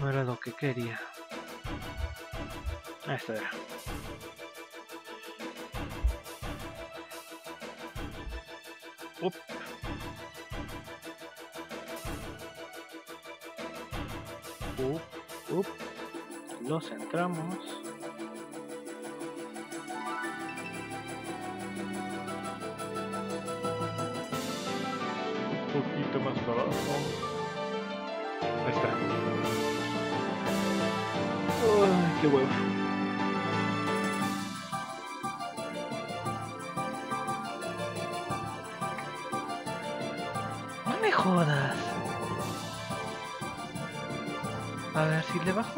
No era lo que quería. Esto era. Up. Up. Lo centramos. Un poquito más para abajo. Ahí está. Ay, qué huevo. No me jodas. A ver si le bajo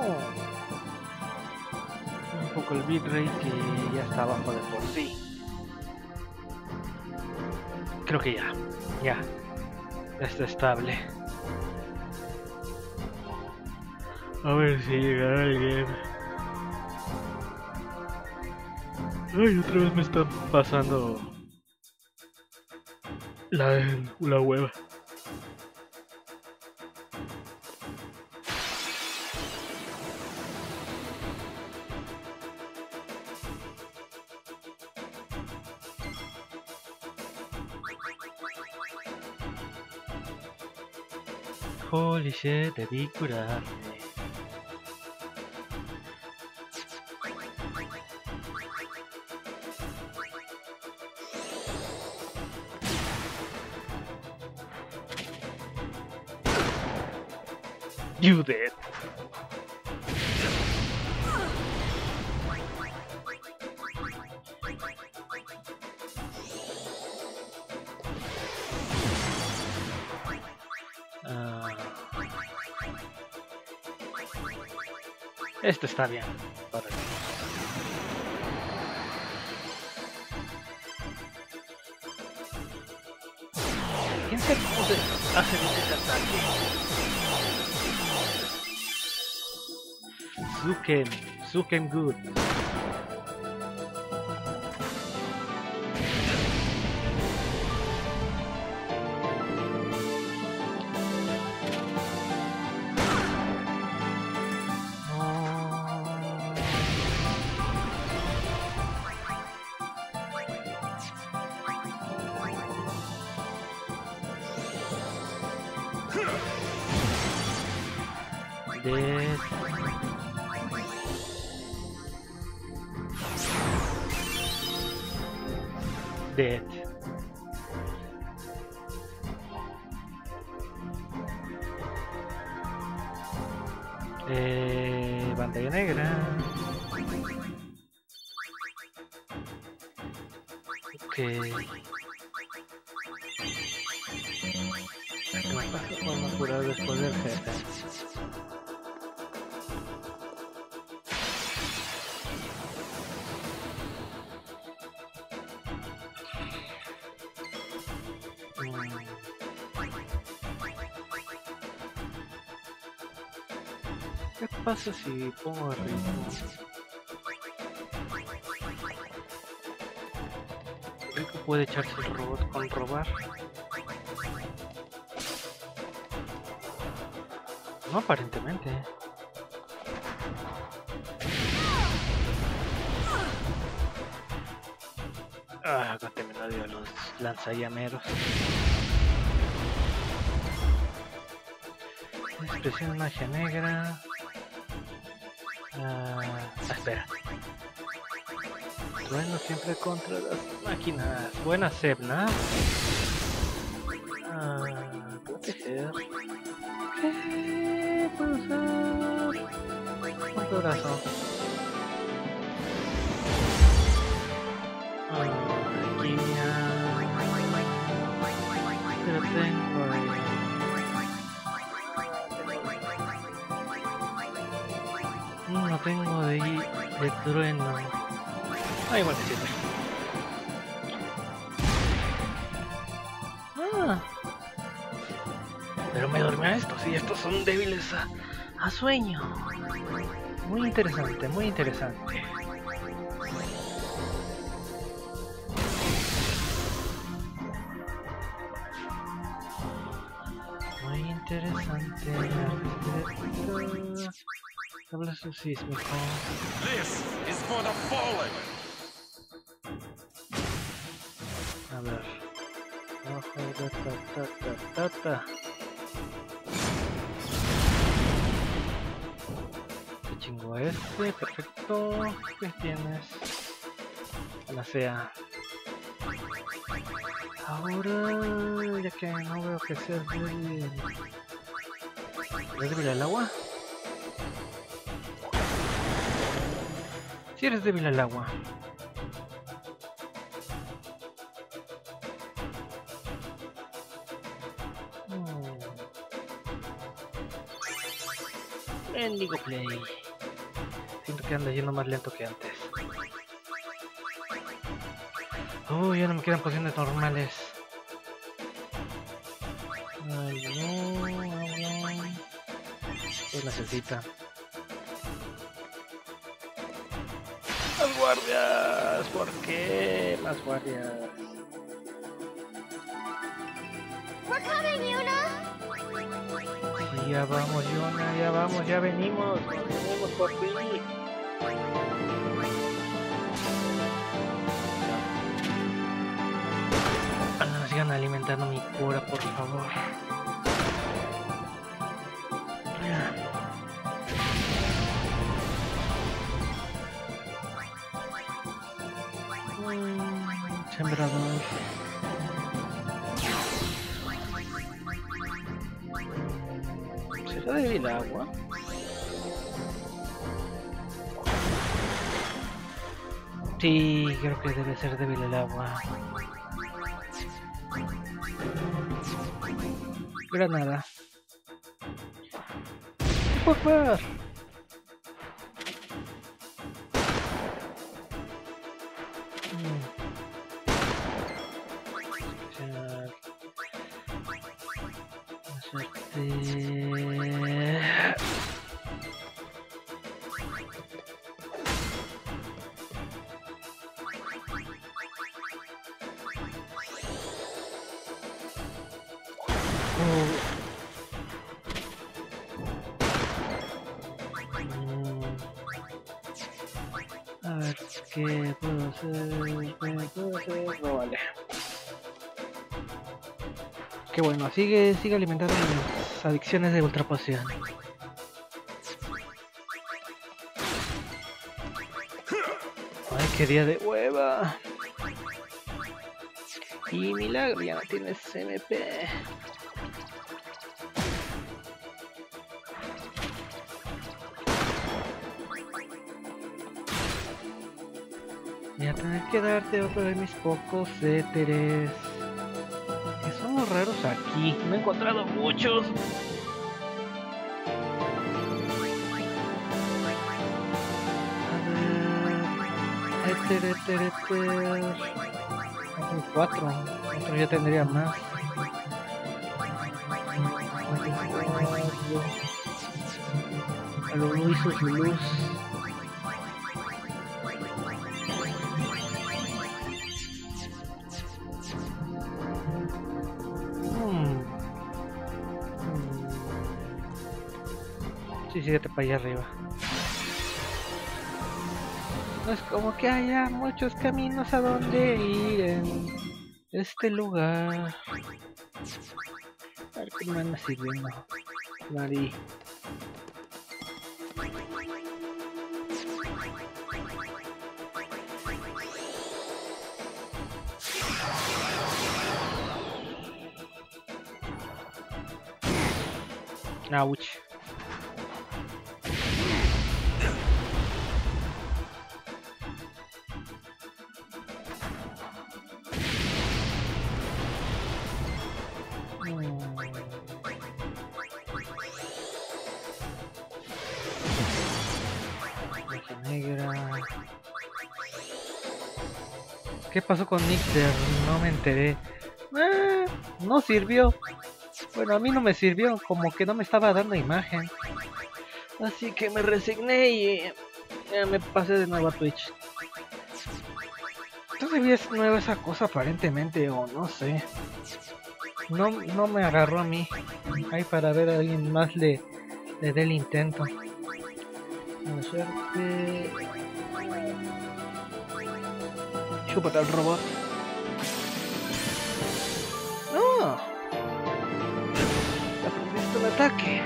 un poco el bitrate, que ya está abajo de por sí. Creo que ya está estable. A ver si llega alguien. Ay, otra vez me está pasando la hueva. Holy shit, debí curarme. You did. Esto está bien. ¿Quién se hace ese ataque? Suken good. Dead. Pantalla negra. Ok. Podemos curar después del jefe. ¿Qué pasa si pongo el ritmo? ¿Rico puede echarse el robot con robar? No, aparentemente. Ah, acá me lo dio a los lanzallameros. Expresión magia negra. Espera. Bueno, siempre contra las máquinas. Buena Sebna. Proteger. ¿Qué puedo usar? Un corazón. Alquimia. Pero tengo ahí. No tengo de trueno. Ah, igual que siempre. Pero me dormí a estos y estos son débiles a sueño. Muy interesante, muy interesante. Muy interesante. Tablazo sísmico. This is for the fallen. A ver. Te chingo este, perfecto. ¿Qué tienes? Panacea. Ahora, ya que no veo que sea débil. ¿Es débil al agua? Si eres débil al agua. Mendigo play. Siento que anda yendo más lento que antes. Ya no me quedan posiciones normales. Ay, no. Pues necesita. ¡Más guardias! ¿Por qué? ¡Más guardias! Sí, ya vamos, Yona, ya vamos, ya venimos por fin. Sigan alimentando mi cura, por favor. Sembrador. ¿Será débil agua? Sí, creo que debe ser débil el agua. Granada. ¡Por favor! A ver, ¿qué puedo hacer? No vale. Qué bueno, sigue alimentando mis adicciones de ultra poción. Ay, qué día de hueva. Y milagro, ya no tienes MP. Voy a tener que darte otro de mis pocos éteres. Que son los raros aquí. No he encontrado muchos. A ver. Éter. Tengo 4. Otro ya tendría más. A lo Luis su luz. Sí, síguete para allá arriba. No es como que haya muchos caminos a donde ir en este lugar. A ver qué me anda sirviendo. Mari. Ouch. Negra. ¿Qué pasó con Nixter? No me enteré. No sirvió. Bueno, a mí no me sirvió, como que no me estaba dando imagen. Así que me resigné y me pasé de nuevo a Twitch. Todavía es nueva esa cosa aparentemente, o no sé. no me agarró a mí. Ahí para ver a alguien más le dé el intento. Con suerte. Chúpate al robot. ¡No! Aprendiste el ataque.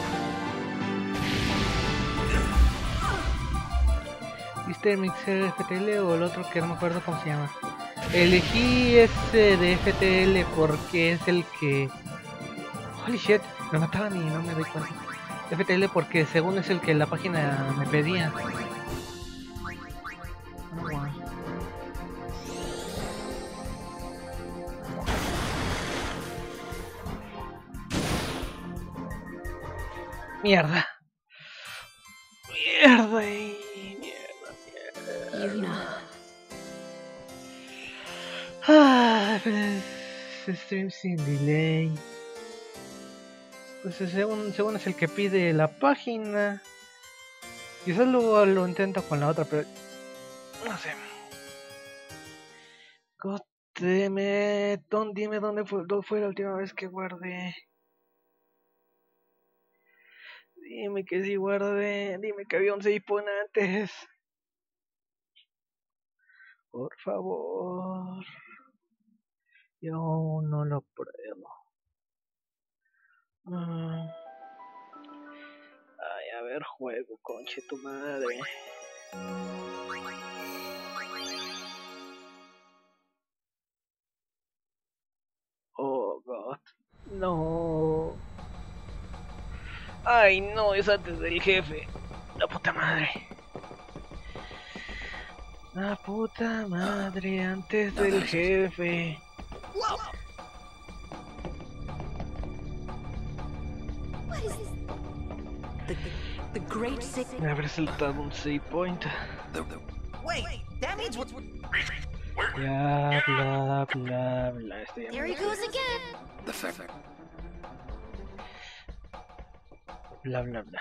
¿Viste el mixer FTL o el otro que no me acuerdo cómo se llama? Elegí ese de FTL porque es el que... Holy shit, me mataban y no me doy cuenta. FTL porque según es el que la página me pedía. Oh, wow. Mierda. Mierda y mierda. Yuna. Ah, pues, stream sin delay. Pues según es el que pide la página. Quizás luego lo intento con la otra, pero no sé. God damn it. Dime dónde fue la última vez que guardé. Dime que sí guardé. Dime que había un save point antes. Por favor. Yo no lo pruebo. Ay, a ver, juego, conche tu madre. Oh, God. No. Ay, no, es antes del jefe. La puta madre. La puta madre, antes del jefe. What is this? The Great Six. Me habré saltado un save point. Wait, that means what? Bla bla bla bla. Estoy There he goes again. Bla bla bla.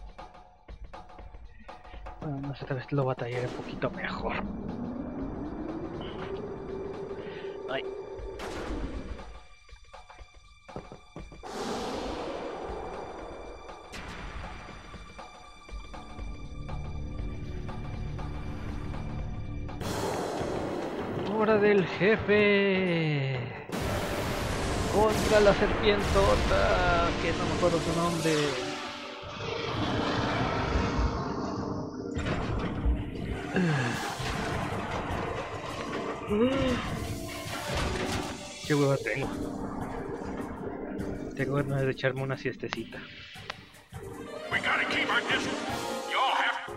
Bueno, no sé, tal vez lo batallaré un poquito mejor. Ay. Hora del jefe. Contra la serpientota, que no me acuerdo su nombre. Qué hueva tengo. Tengo ganas de echarme una siestecita. We gotta keep our distance. You all have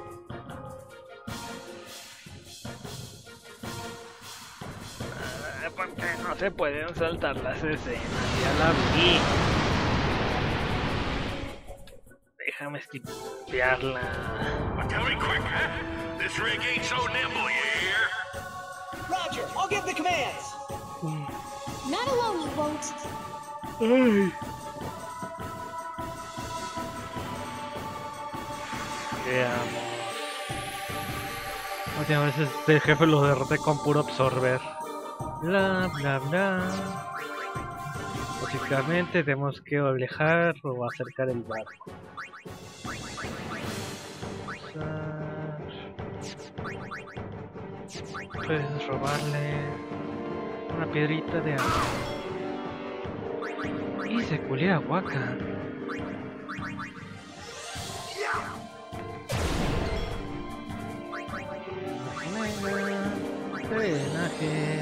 Porque no se pueden saltar las escenas, ya la vi. Déjame esquipearla. Well, tell me quick, huh? This rig ain't so nimble, you hear? Roger, I'll give the commands. Not alone, you won't. Ay. Veamos. Última vez este jefe lo derroté con puro absorber. Bla bla bla. Básicamente tenemos que alejar o acercar el barco. Puedes robarle una piedrita de agua. Y se culea Waka. Drenaje.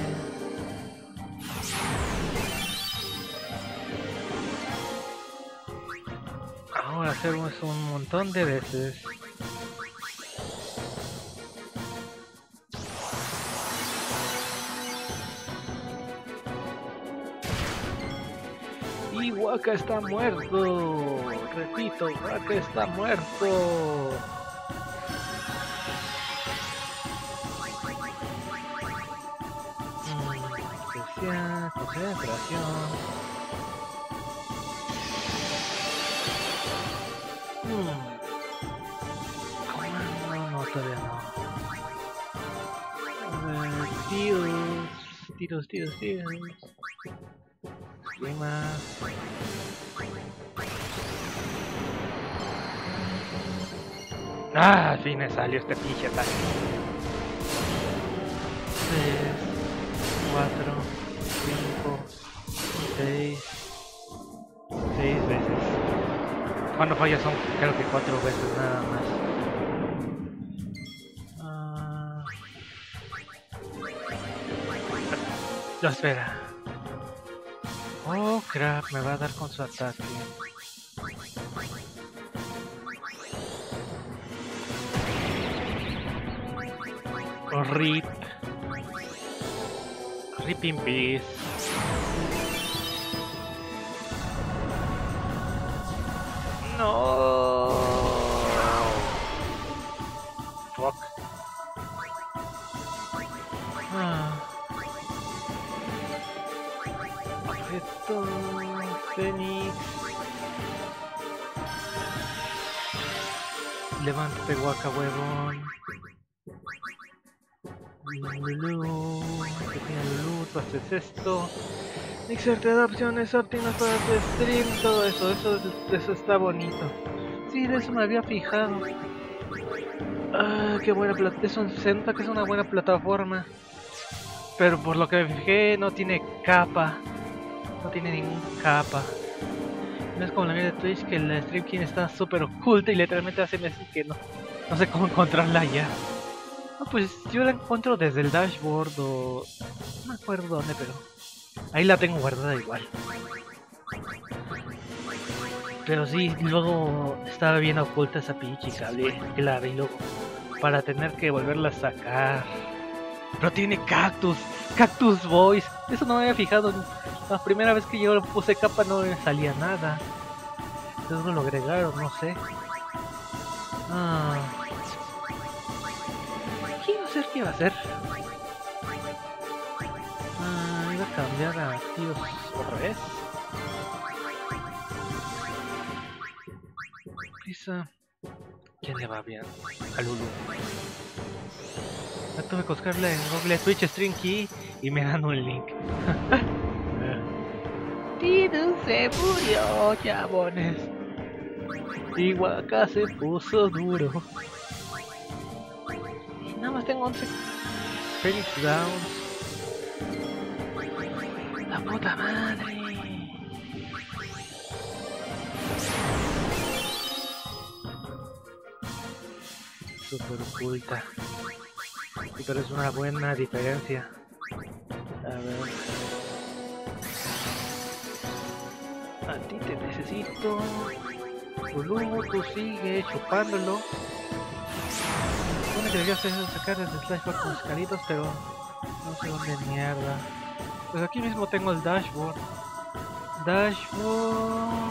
Ahora hacemos un montón de veces. Y Waka está muerto. Repito, Waka está muerto. Especial, concentración. No, todavía no. Tiros. más. Ah, al fin me salió este pinche ataque. 3, 4, 5, 6 veces. Cuando falla son creo que 4 veces nada más. No, espera. Oh crap, me va a dar con su ataque. Oh, rip. Rip in peace. No. Fuck. Esto, Fénix. Levántate, guaca huevón. Lulú, tú haces esto. Mixer te da opciones óptimas para tu stream, todo eso, eso está bonito. Sí, de eso me había fijado. Ah, qué buena plataforma, se nota que es una buena plataforma. Pero por lo que me fijé, no tiene capa. No tiene ningún capa. No es como la mía de Twitch, que la stream king está súper oculta y literalmente hace meses que no sé cómo encontrarla ya. No, pues yo la encuentro desde el dashboard o... no me acuerdo dónde, pero... ahí la tengo guardada igual. Pero sí, luego estaba bien oculta esa pinche cable que la vi luego. Para tener que volverla a sacar. Pero tiene cactus. Cactus Boys. Eso no me había fijado. La primera vez que yo le puse capa no me salía nada. Entonces no lo agregaron, no sé. ¿Qué iba a hacer? ¿Qué iba a hacer? Iba a cambiar a tíos otra vez. Prisa. ¿Quién le va bien? A Lulu. Ya tuve que buscarle en Google Twitch Stream Key y me dan un link. Tidus se murió, chabones. Y Waka se puso duro. Y nada más tengo 11 Phoenix Downs. La puta madre. Super oculta. Pero es una buena diferencia. A ver. A ti te necesito. Lulu, tú sigue chupándolo. Bueno, que debería sacar desde Slashboard con sus caritos, pero no sé dónde mierda. Pues aquí mismo tengo el dashboard. Dashboard.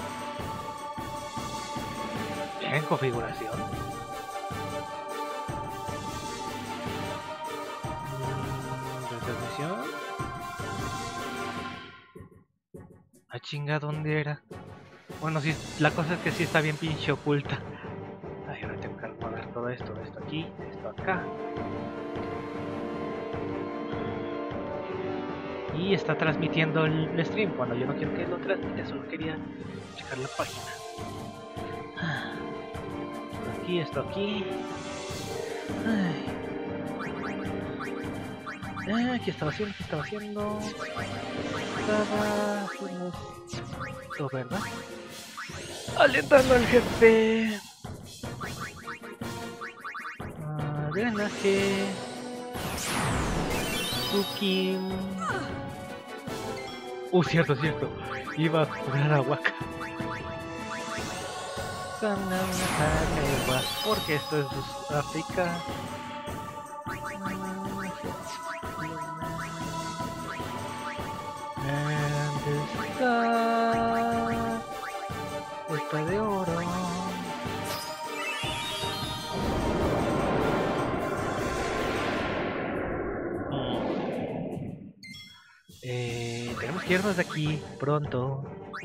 En configuración. Ah, chinga, ¿dónde era? Bueno, sí, la cosa es que sí está bien pinche oculta. Ay, ahora tengo que mover todo esto aquí, esto acá. Y está transmitiendo el stream cuando yo no quiero que lo transmita, solo quería checar la página. Esto aquí. Ay. ¿Qué estaba haciendo? Estaba haciendo esto, ¿verdad? Alentando al jefe. Drenaje. Suki. Cierto. Iba a curar a Waka. Porque esto es África. Esta de oro. Tenemos que irnos de aquí pronto.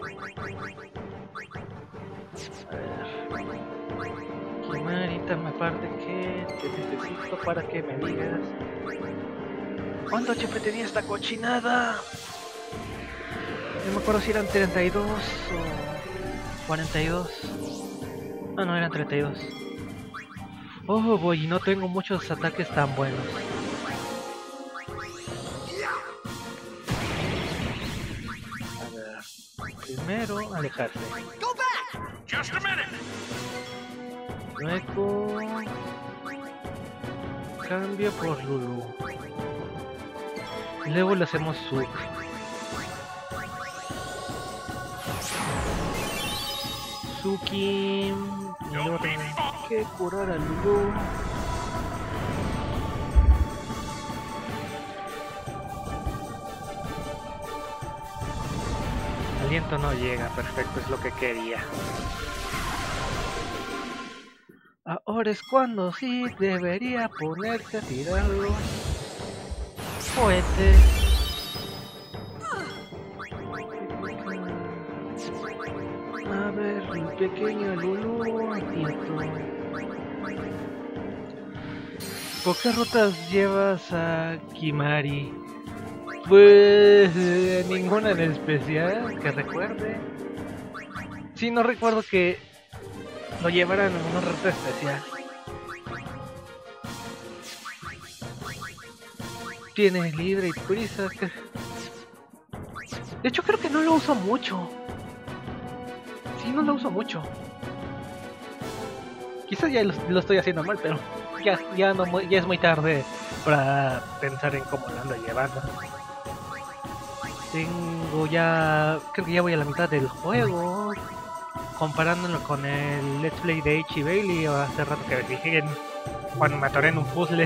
A ver. Kimarita, me aparte que te necesito para que me digas ¿cuánto HP tenía esta cochinada? No me acuerdo si eran 32 o 42. Ah, no, eran 32. Oh, boy, y no tengo muchos ataques tan buenos. A ver, primero alejarse. Just a minute. Luego cambio por Lulu. Y luego le hacemos Suk. Suki. Y luego tengo que curar a Lulu. Aliento no llega, perfecto, es lo que quería. Ahora es cuando sí debería ponerse a tirarlo. Fuerte. A ver, mi pequeño Lulu, quieto. ¿Por qué rutas llevas a Kimari? Pues ninguna en especial que recuerde. Sí, no recuerdo que lo llevaran en una ruta especial. Tienes libre y prisa. De hecho creo que no lo uso mucho. Sí, no lo uso mucho. Quizás ya lo estoy haciendo mal, pero ya es muy tarde para pensar en cómo lo ando llevando. Creo que ya voy a la mitad del juego. Comparándolo con el Let's Play de H. Bailey, o hace rato que me fijé cuando me atoré en un puzzle.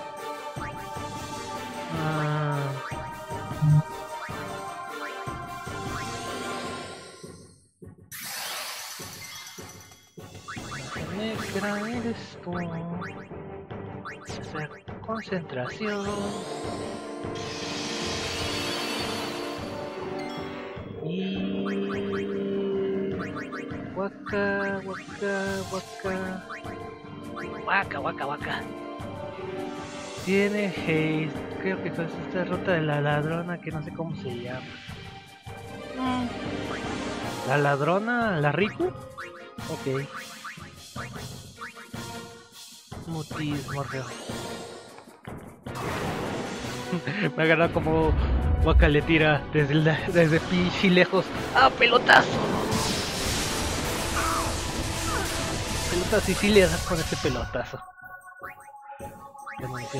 Negra eres tú. Hacer concentración. Y Waka, waka, waka. Tiene haste. Creo que es esta ruta de la ladrona que no sé cómo se llama. ¿La ladrona? ¿La Riku? Ok. Mutismo reo. Me agarra como Waka le tira desde pinche lejos. ¡Ah, pelotazo! Pelotazo, y sí le das con ese pelotazo. Qué munición.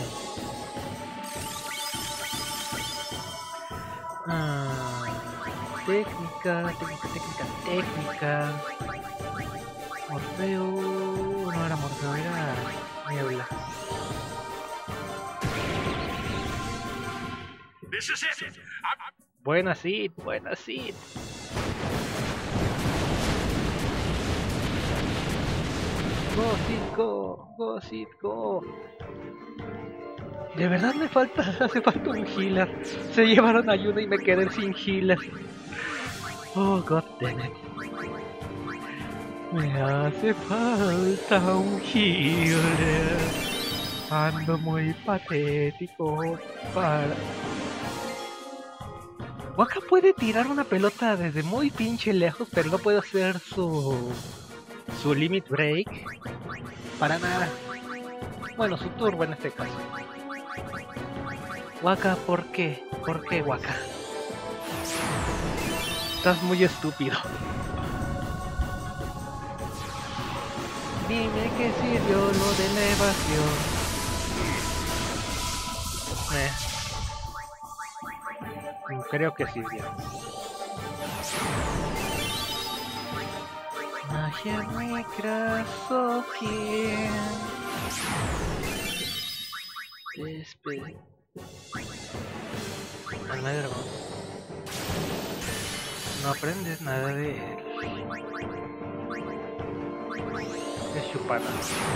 Técnica. Morfeo. No era Morfeo, era Niebla. This is it. Buena Sid. Go, Sid, go. De verdad hace falta un healer. Se llevaron a Yuna y me quedé sin healer. Oh, god damn it. Me hace falta un healer. Ando muy patético para... Waka puede tirar una pelota desde muy pinche lejos, pero no puede hacer su limit break. Para nada. Bueno, su turbo en este caso. Waka, ¿por qué? ¿Por qué, Waka? Estás muy estúpido. Dime que sirvió lo de la evasión. Creo que sirvió. Magia negra, Soki. Espera. Al no aprendes nada de él. Es chupana.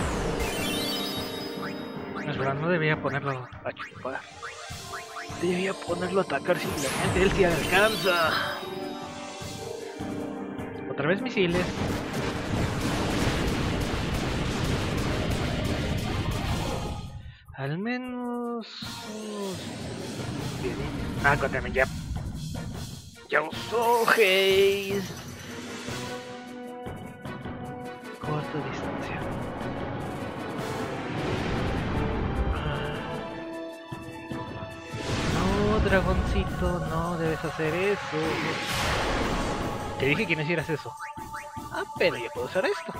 Es verdad, no debía ponerlo a chupar. Debía ponerlo a atacar simplemente. Él sí alcanza. Otra vez misiles. Al menos... Ah, también ya. Yauzo Haze. Corta distancia. No, dragoncito, no debes hacer eso. Te dije que no hicieras eso. Ah, pero yo puedo usar esto.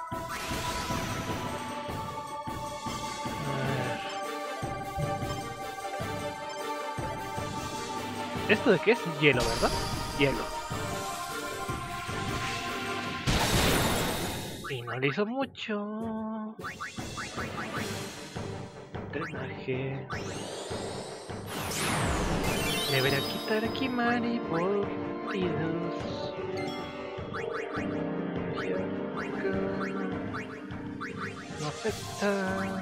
¿Esto de qué es? Hielo, ¿verdad? Hielo. Y no le hizo mucho. Drenaje. Debería quitar a Kimari por tiros. No afecta.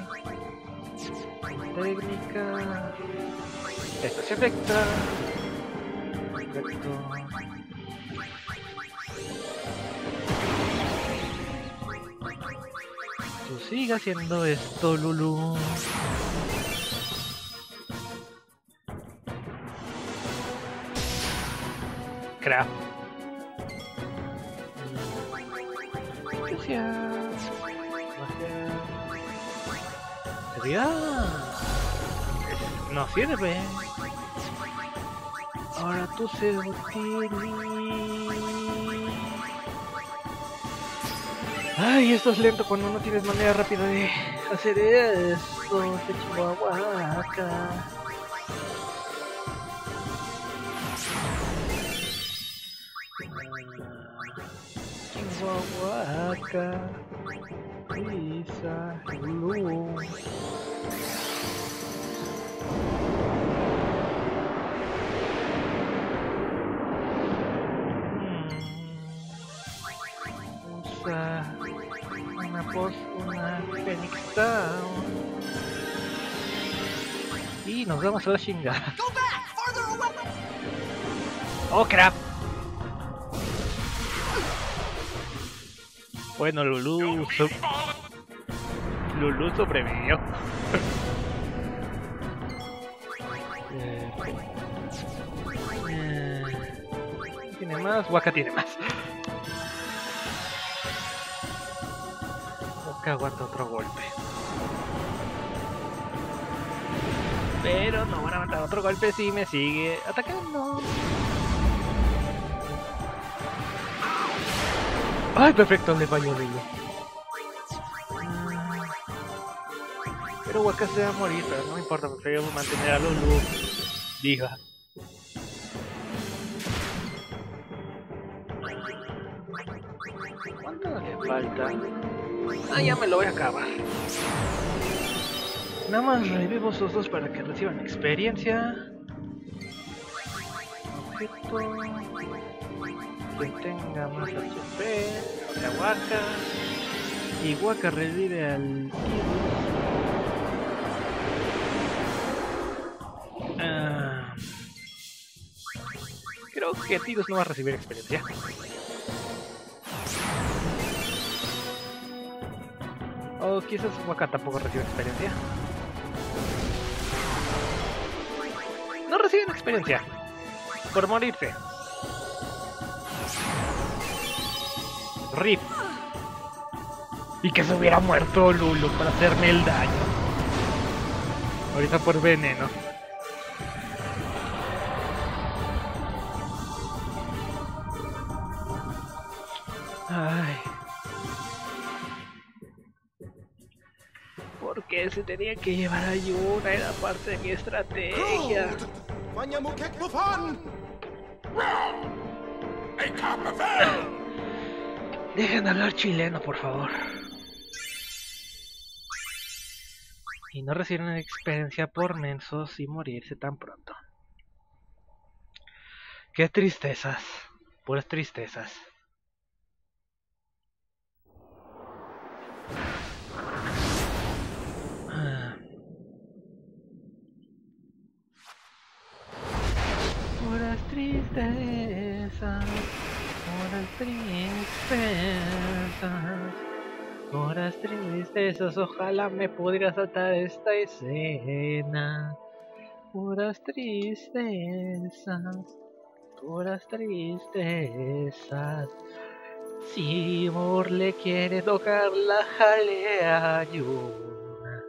Técnica. Esto se afecta. Perfecto. Tú sigue haciendo esto, Lulu. Crap. No sirve. Ahora tú se Ay, esto es lento cuando no tienes manera rápida de hacer eso. Este chihuahuaca. Chihuahuaca. Lisa. Lulu. Una Phoenix Down. Y nos vamos a la chingada. Oh crap. Bueno, Lulu sobrevivió. ¿Tiene más? Waka tiene más. Waka aguanta otro golpe. Pero no van a aguantar otro golpe si me sigue atacando. Ay, perfecto, le falló Lulu. Pero Waka se va a morir, pero no me importa, prefiero mantener a Lulu viva. ¿Cuánto le falta? Ah, ya me lo voy a acabar. Nada más revivo esos dos para que reciban experiencia. Objeto. Quien tenga más HP, o sea, Waka. Y Waka revive al creo que Tidus no va a recibir experiencia. O quizás Waka tampoco recibe experiencia. No reciben experiencia por morirse. RIP. Y que se hubiera muerto Lulu para hacerme el daño. Ahorita por veneno. Ay. ¿Por qué se tenía que llevar a Yuna? Era parte de mi estrategia. Dejen de hablar chileno, por favor. Y no reciben experiencia por mensos y morirse tan pronto. Qué tristezas. Puras tristezas. Puras tristezas. Puras tristezas. Puras tristezas. Ojalá me pudiera saltar esta escena. Puras tristezas. puras tristezas. Si Mor le quiere tocar la jalea Yuna,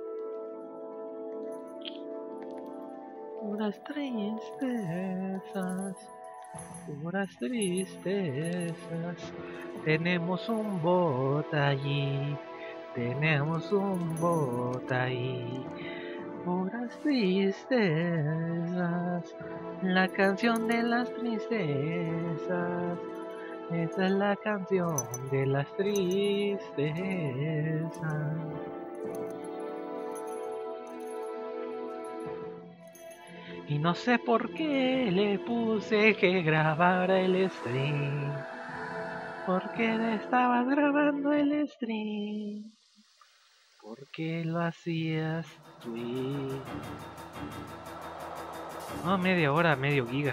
puras tristezas, puras tristezas. Tenemos un bot allí, tenemos un bot ahí. Puras tristezas, la canción de las tristezas. Esta es la canción de las tristezas. Y no sé por qué le puse que grabara el stream. ¿Por qué le estabas grabando el stream? ¿Por qué lo hacías tú? No, media hora, medio giga.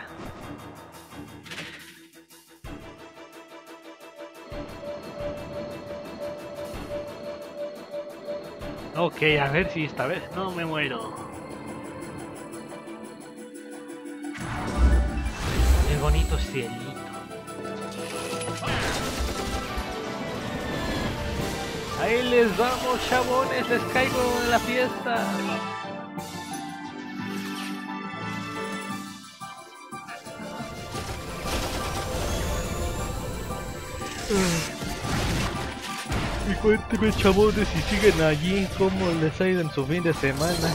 Ok, a ver si esta vez no me muero. El bonito cielito. Ahí les vamos, chabones, les caigo en la fiesta. Y cuénteme, chabones, si siguen allí, cómo les ha ido en su fin de semana.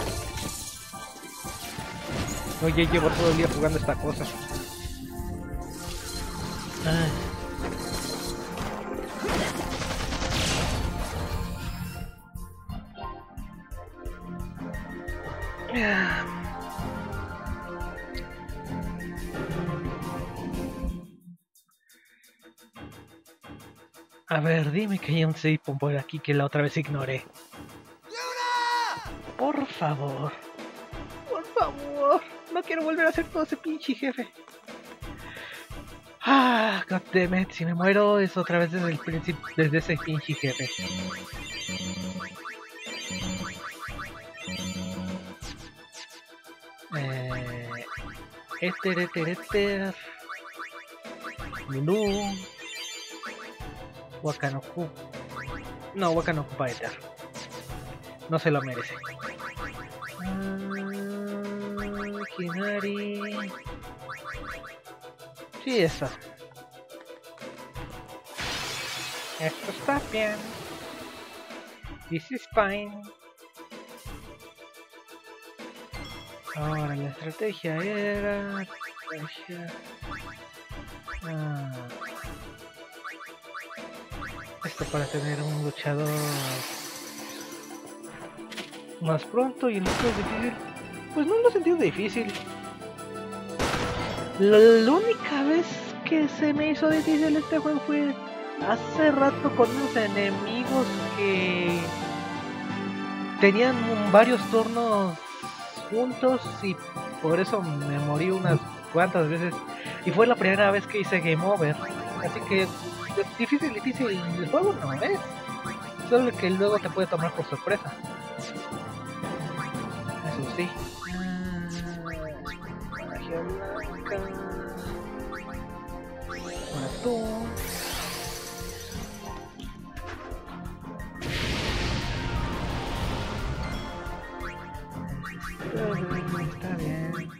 Oye, llevo todo el día jugando esta cosa. Ay. A ver, dime que hay un save por aquí que la otra vez ignoré. Por favor. Por favor. No quiero volver a hacer todo ese pinche jefe. Ah, goddammit, si me muero es otra vez desde el principio, desde ese pinche jefe. Eter. Lulu. Wakanoku. No, Wakanoku para Eter. No se lo merece. Hinari. Sí, eso. Esto está bien. This is fine. Ahora la estrategia era... Esto para tener un luchador más pronto y el otro es difícil. Pues no lo he sentido difícil. La única vez que se me hizo difícil este juego fue hace rato con unos enemigos que tenían varios turnos juntos y por eso me morí unas cuantas veces y fue la primera vez que hice game over, así que difícil el juego no es, solo que luego te puede tomar por sorpresa, eso sí. Magia blanca, mató. Está bien.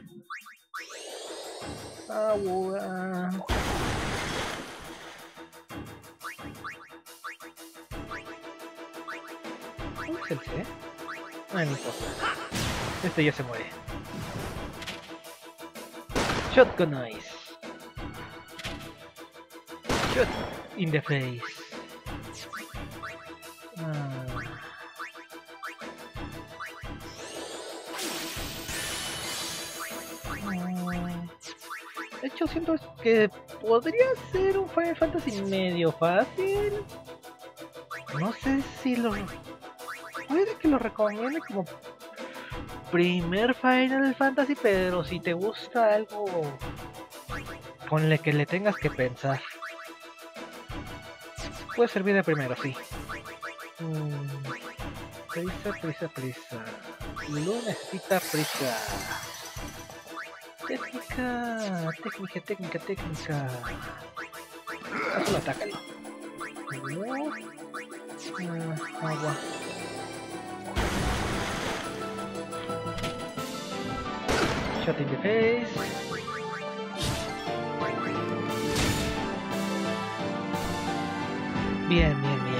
Agua. ¿Cómo es el C? No importa. Este ya se muere. Shotgun Eyes. Shot in the face. De hecho, siento que podría ser un Final Fantasy medio fácil. No sé si lo... puede que lo recomiende como primer Final Fantasy, pero si te gusta algo con el que le tengas que pensar, puede servir de primero, sí. Prisa. Lu necesita prisa. Técnica. Hazlo, atácalo. Agua. Shot in the face. Bien.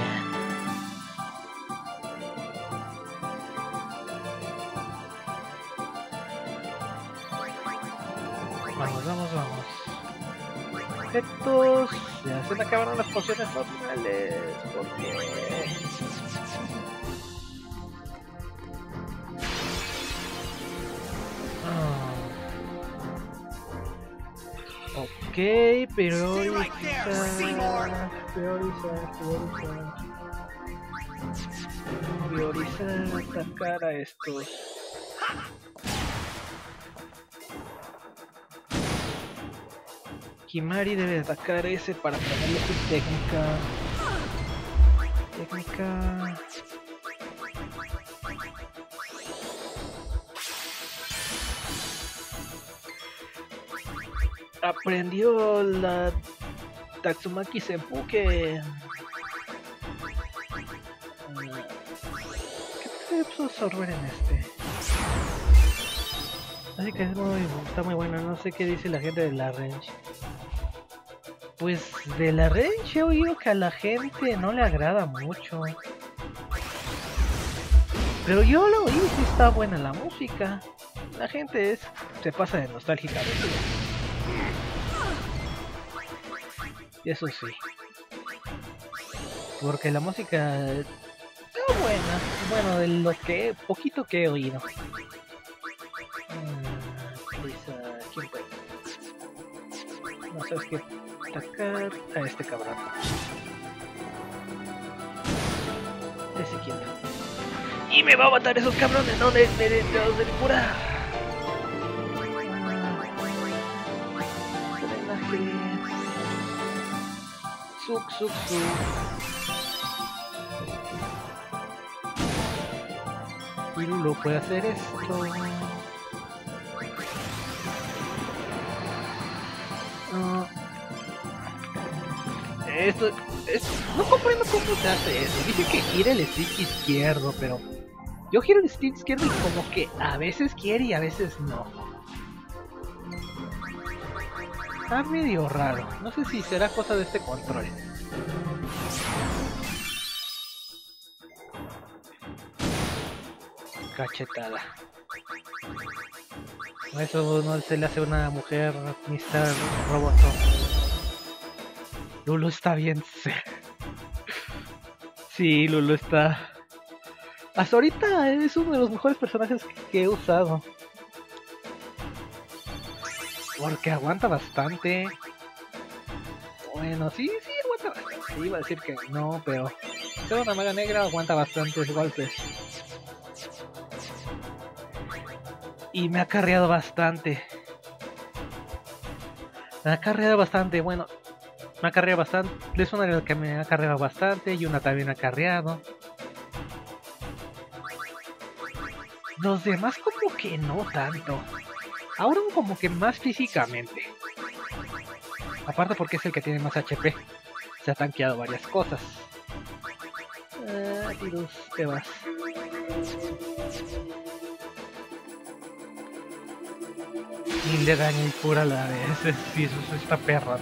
Vamos. Efectos. Ya se me acabaron las pociones normales. ¿Por qué? Ok, priorizar. Atacar a estos. Kimari debe atacar ese para ponerle su técnica. Aprendió la Tatsumaki Senpu que... ¿Qué puedo absorber en este? Así que está muy bueno, no sé qué dice la gente de la range. Pues de la range he oído que a la gente no le agrada mucho. Pero yo lo oí, sí está buena la música. La gente se pasa de nostálgica. Y eso sí. Porque la música está buena. Bueno, de lo que poquito que he oído. ¿Quién puede? No sabes qué. Atacar a este cabrón. Ese quieto. Y me va a matar esos cabrones, no de cura. Drenaje. Suk. Pirulo puede hacer esto. No comprendo cómo se hace eso. Dice que gira el stick izquierdo, pero yo giro el stick izquierdo y como que a veces quiere y a veces no. Está medio raro. No sé si será cosa de este control. Cachetada. Eso no se le hace a una mujer, Mr. Roboto. Lulu está bien. Sí, Lulu está... Hasta ahorita es uno de los mejores personajes que he usado. Porque aguanta bastante. Bueno, sí, aguanta bastante. Iba a decir que no, pero... Ser una maga negra aguanta bastantes golpes. Y me ha carreado bastante. Bueno... Me ha carreado bastante. Es una de las que me ha carreado bastante. Y una también ha carreado. Los demás como que no tanto. Ahora como que más físicamente. Aparte porque es el que tiene más HP. Se ha tanqueado varias cosas. Tirus, te vas. Mil de daño y cura a la vez. Sí, eso está perro.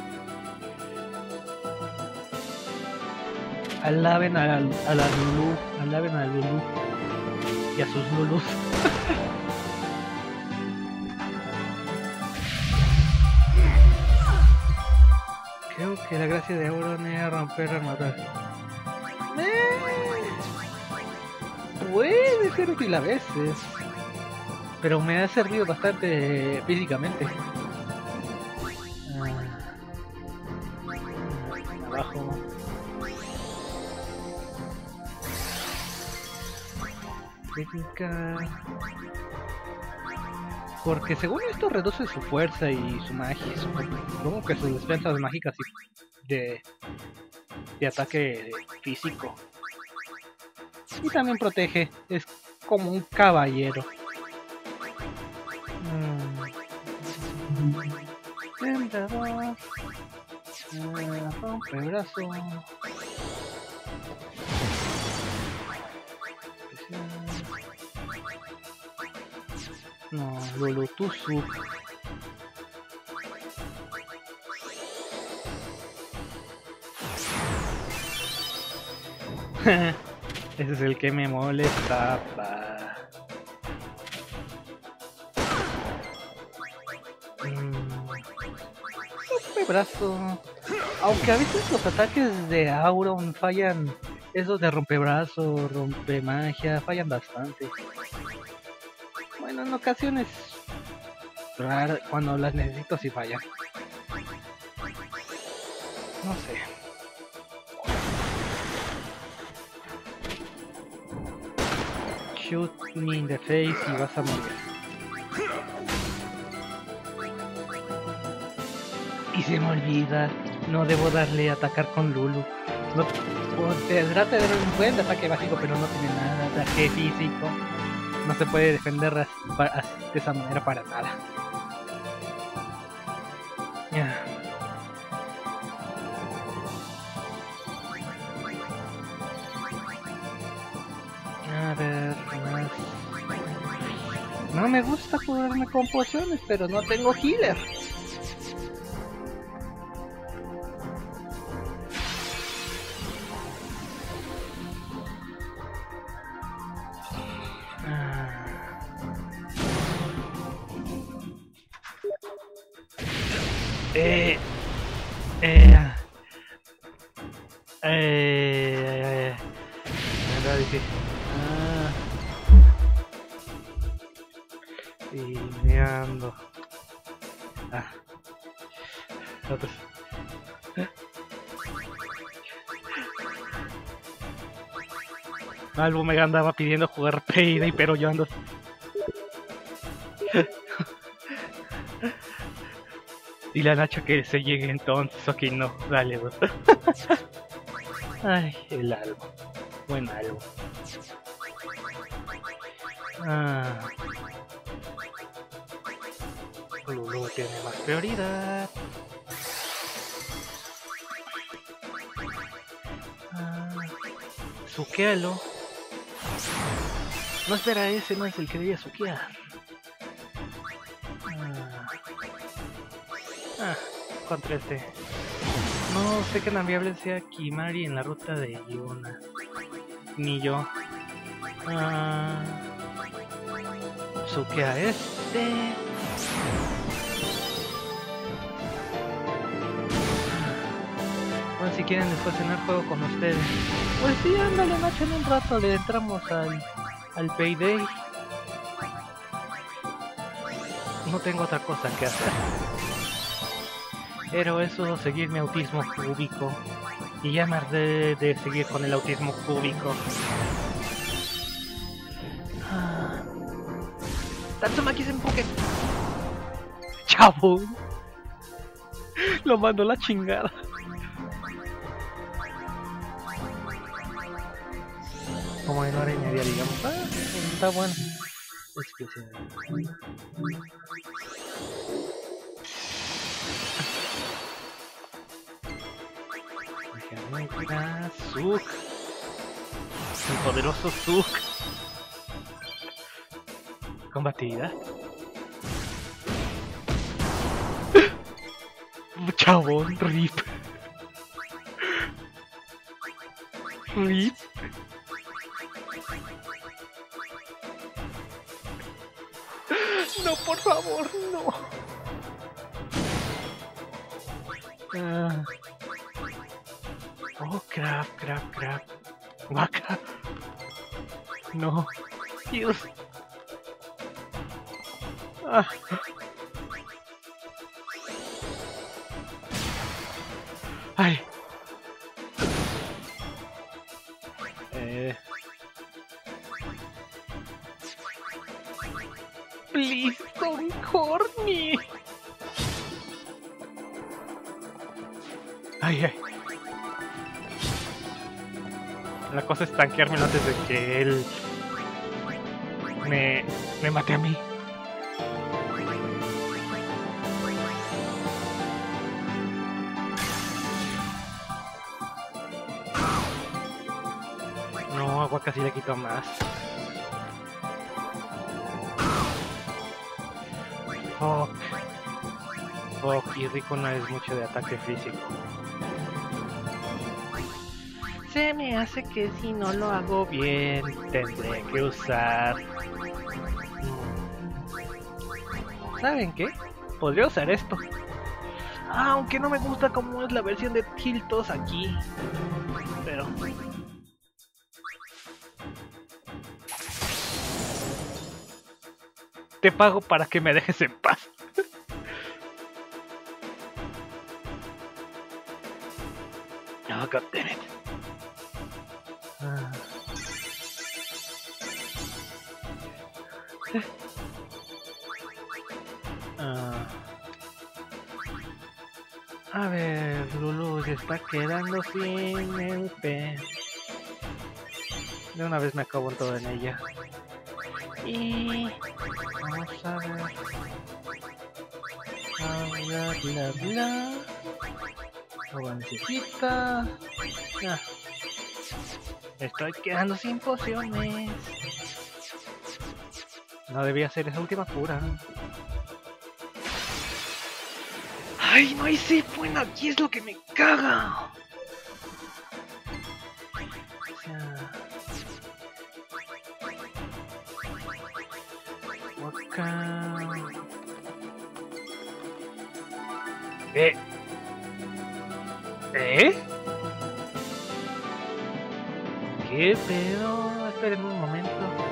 Alaben a la Lulu, alaben a Lulu y a sus Lulus. Creo que la gracia de Auron era romper armaduras. Puede ser útil a veces, pero me ha servido bastante físicamente. Abajo. Técnica, porque según esto reduce su fuerza y su magia, supongo que sus defensas mágicas y de ataque físico, y también protege, es como un caballero. Temblador. Rompebrazo. No, Lulutusu. Ese es el que me molesta, pa. Rompebrazo. Aunque a veces los ataques de Auron fallan, esos de rompebrazo, rompemagia, fallan bastante. Bueno, en ocasiones raras, cuando las necesito sí fallan. No sé. Shoot me in the face y vas a morir. Y se me olvida, no debo darle a atacar con Lulu. No, trata de dar un buen ataque básico, pero no tiene nada de ataque físico. No se puede defender de esa manera para nada. Ya. A ver, más. No me gusta jugarme con pociones, pero no tengo healer. Ideando. Otros. Albu me andaba pidiendo jugar Payday, pero yo ando. Y la Nacha que se llegue entonces, ok, no, dale, bro. Ay, el Albu. Buen Albu. Lulu tiene más prioridad. Suquealo. No, espera, ese no es el que debía suquear. Contra este. No sé qué tan viable sea Kimari en la ruta de Yuna. Ni yo. Suquea este. Bueno, si quieren después cenar juego con ustedes. Pues sí, ándale, Nacho, en un rato le entramos al Payday. No tengo otra cosa que hacer. Pero eso, seguir mi autismo cúbico. Y ya me haré de seguir con el autismo cúbico. Tatsumaki Senpuken. Chavo. Lo mandó la chingada. Como en hora y media, digamos. Está bueno. Zook. El poderoso Zook. Combatida. Chabón, rip. Rip. No, por favor, no. Oh, crap. Vaca. No. Dios. Ay. Please don't hurt me. Ay. La cosa es tanqueármelo antes de que él me mate a mí. casi le quito más. Fuck. Fuck, y Rico no es mucho de ataque físico. Se me hace que si no lo hago bien, tendré que usar... ¿Saben qué? Podría usar esto. Aunque no me gusta cómo es la versión de Tiltos aquí. Pero... te pago para que me dejes en paz. Oh, God damn it. A ver, Lulu se está quedando sin MP. De una vez me acabo todo en ella. Y vamos a ver. Bla bla bla. Avancecita. Ah. Me estoy quedando sin pociones. No debía hacer esa última cura. ¡Ay, no hice buena! Aquí es lo que me caga. ¿Eh? ¿Qué pedo? Esperen un momento.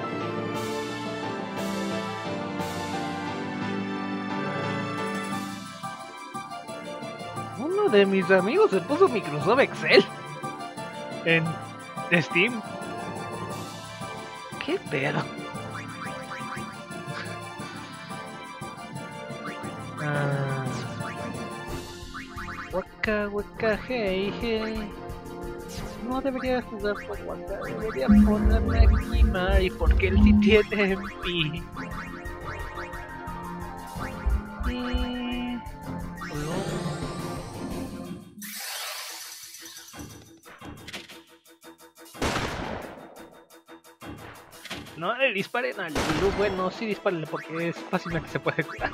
Uno de mis amigos se puso Microsoft Excel en Steam. ¿Qué pedo? Waka waka hey hey. No debería jugar por Waka, debería ponerme aquí Mari porque él sí tiene MP. No le disparen al Lulu, bueno, sí dispárenle porque es fácilmente se puede curar.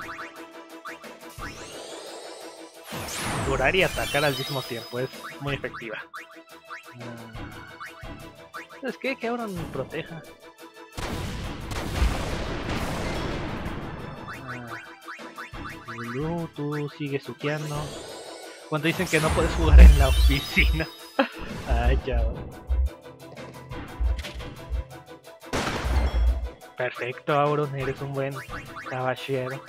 Curar y atacar al mismo tiempo, es muy efectiva. ¿Sabes qué? Que ahora me proteja. Lulu, tú sigues suqueando. Cuando dicen que no puedes jugar en la oficina. Ay, ya. Perfecto, Auron, eres un buen caballero.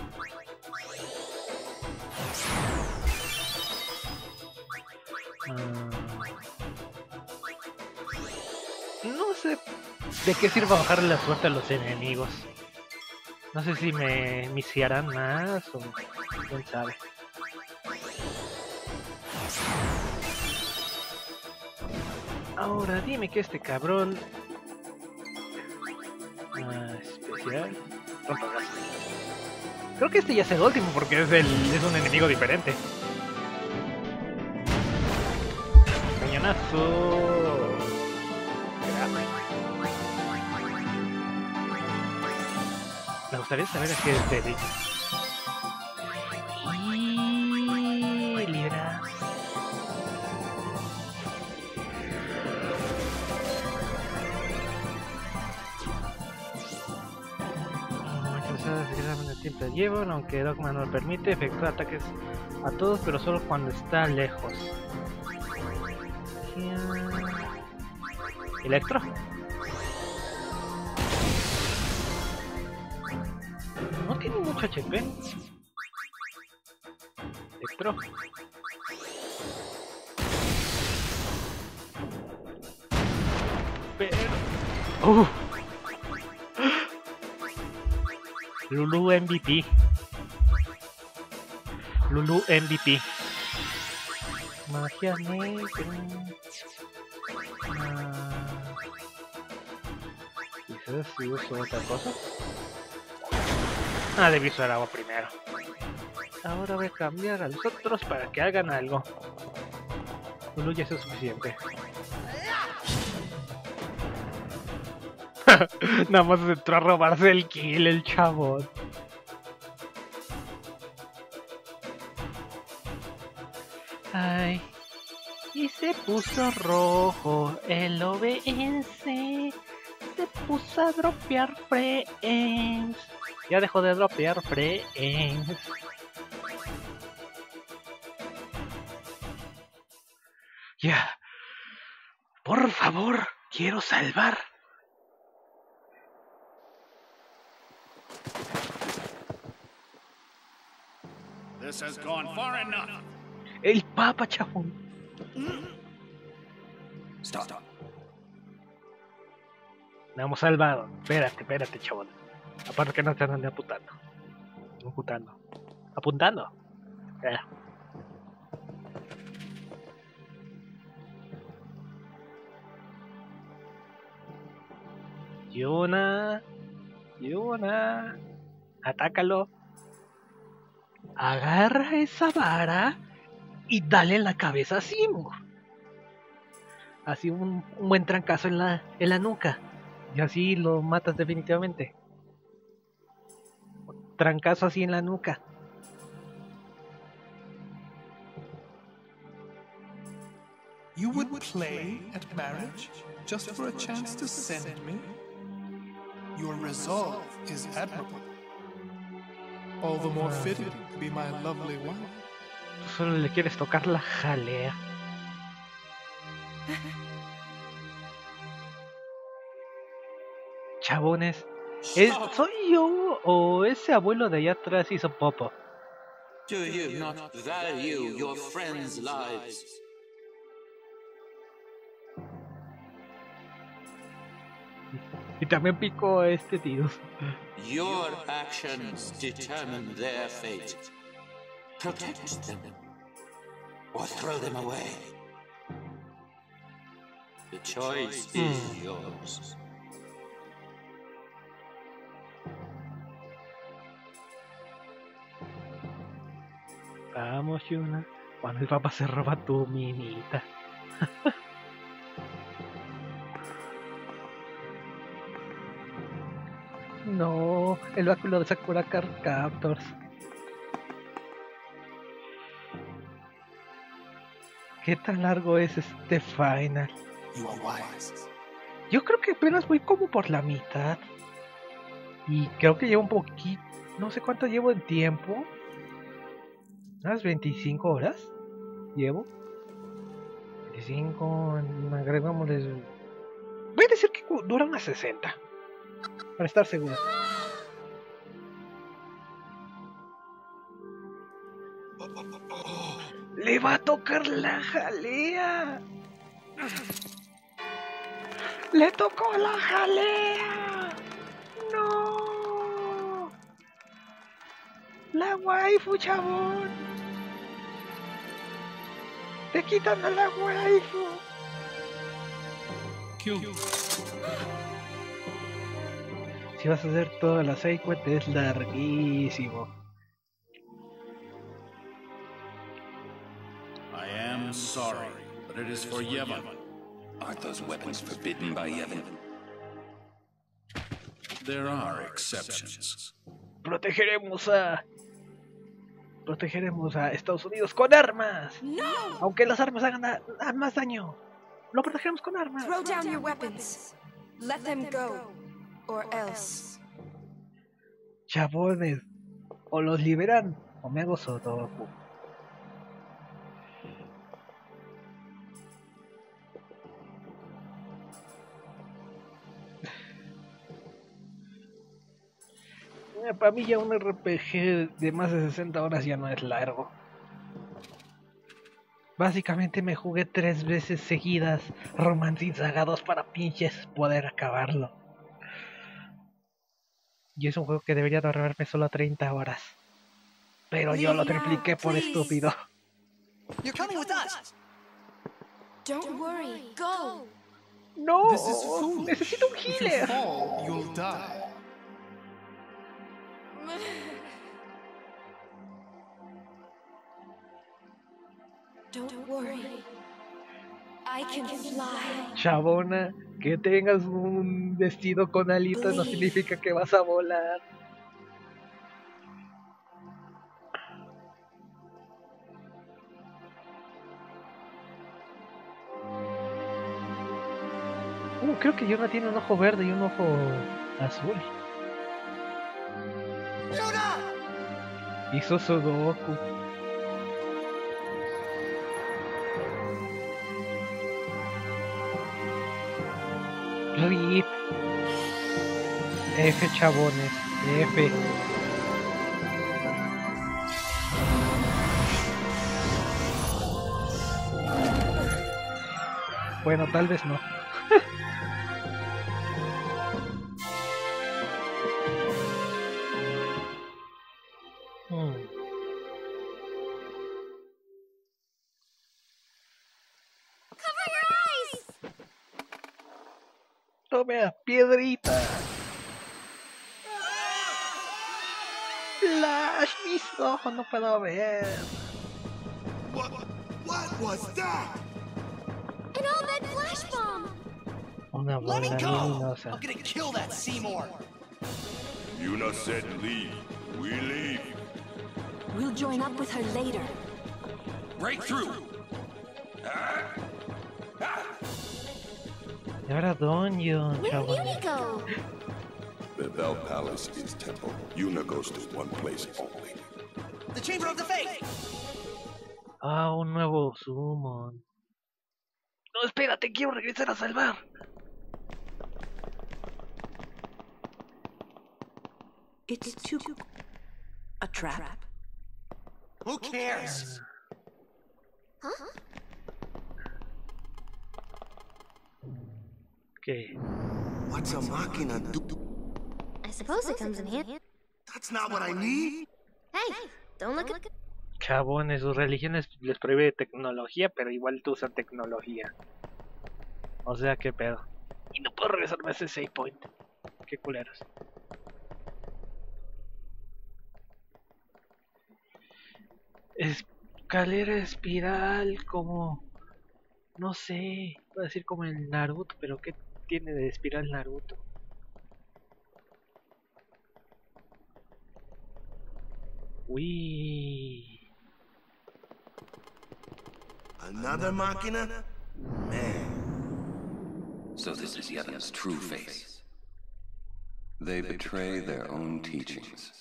No sé de qué sirva bajarle la suerte a los enemigos. No sé si me misiarán más o quién sabe. Ahora dime que este cabrón... especial... Creo que este ya es el último porque es un enemigo diferente. Cañonazo. Me gustaría saber a qué es débil. Y libra. El tiempo llevan, aunque Dogma no lo permite, efectúa ataques a todos, pero solo cuando está lejos. Electro. No tiene mucho HP. Electro. Pero... Lulu MVP. Lulu MVP. Magia negra. Quizás si uso otra cosa. Debí usar agua primero. Ahora voy a cambiar a los otros para que hagan algo. Lulu ya es suficiente. Nada más entró a robarse el kill, el chabón. Ay, y se puso rojo el OBS. Se puso a dropear frames. Ya dejó de dropear frames. Ya. Por favor, quiero salvar. This has gone far enough. El papa, chabón. Stop. Nos hemos salvado. Espérate, chabón. Aparte que no te andan apuntando. Apuntando. Yuna. Atácalo. Agarra esa vara y dale en la cabeza a Seymour. Así un buen trancazo en la nuca. Y así lo matas definitivamente. Trancazo así en la nuca. You would play at marriage just for a chance to send me? Your resolve is admirable. All the more fitting to be my lovely wife. Tú solo le quieres tocar la jalea. Chabones, ¿soy yo o ese abuelo de allá atrás hizo popo? Do you not value your friends' lives? Y también picó a este tío. Your actions determine their fate. Protect them or throw them away. The choice is yours. Vamos, Yuna. Cuando el papá se roba tu minita. No, el báculo de Sakura Card Captors. ¿Qué tan largo es este final? You are wise. Yo creo que apenas voy como por la mitad. Y creo que llevo un poquito. No sé cuánto llevo en tiempo. ¿Unas 25 horas? ¿Llevo? 25. Agregámosles. Voy a decir que dura unas 60. Para estar seguro. ¡Le va a tocar la jalea! ¡Le tocó la jalea! ¡No! ¡La waifu, chabón! ¡Te quitan a la waifu! Kill. Si vas a hacer toda la sequence es larguísimo. I am sorry, but it is for Yevon. Aren't those weapons forbidden by Yevon? There are exceptions. Protegeremos a Estados Unidos con armas. No! Aunque las armas hagan más daño. Lo protegeremos con armas. Throw down your weapons. Let them go. Or else. Chabones, o los liberan o me hago Sudoku. Para mí ya un RPG de más de 60 horas ya no es largo. Básicamente me jugué 3 veces seguidas Romancing Saga 2 para pinches poder acabarlo. Y es un juego que debería durarme solo 30 horas. Pero yo lo tripliqué por estúpido. You're coming with us. Don't worry. Go. ¡No! This is foolish. ¡Necesito un If you healer! fall, you'll die. Don't worry. I can fly. Chabona, Que tengas un vestido con alitas no significa que vas a volar. Creo que Yuna tiene un ojo verde y un ojo azul. Hizo Sudoku. RIP. F, chabones. F. Bueno, tal vez no. Tome a piedrita. Flash, mis ojos no puedo ver. What was that? An all-red flash bomb! Una Let me bola go! luminosa. I'm gonna kill that Seymour. Yuna said leave. We leave. We'll join up with her later. Break through! Y ahora Dungeon, Where did chabones. Yuni go? Bethel Palace is temple. Yuna goes to one place only. The Chamber of the Faith. Ah, un nuevo summon. No, espérate, quiero regresar a salvar. It's too... a trap? Who cares? Huh? ¿Qué? What's a machina do? I suppose it comes in handy. That's not what I need. Hey, don't look at... Chabones, sus religiones les prohíbe tecnología, pero igual tú usas tecnología. O sea, qué pedo. Y no puedo regresarme a ese save point. Qué culeros. Escalera espiral como... No sé, voy a decir como el Naruto, pero ¿qué tiene de espiral Naruto? Uy. Another machina? Man. So this is Yevon's true face. They betray their own teachings.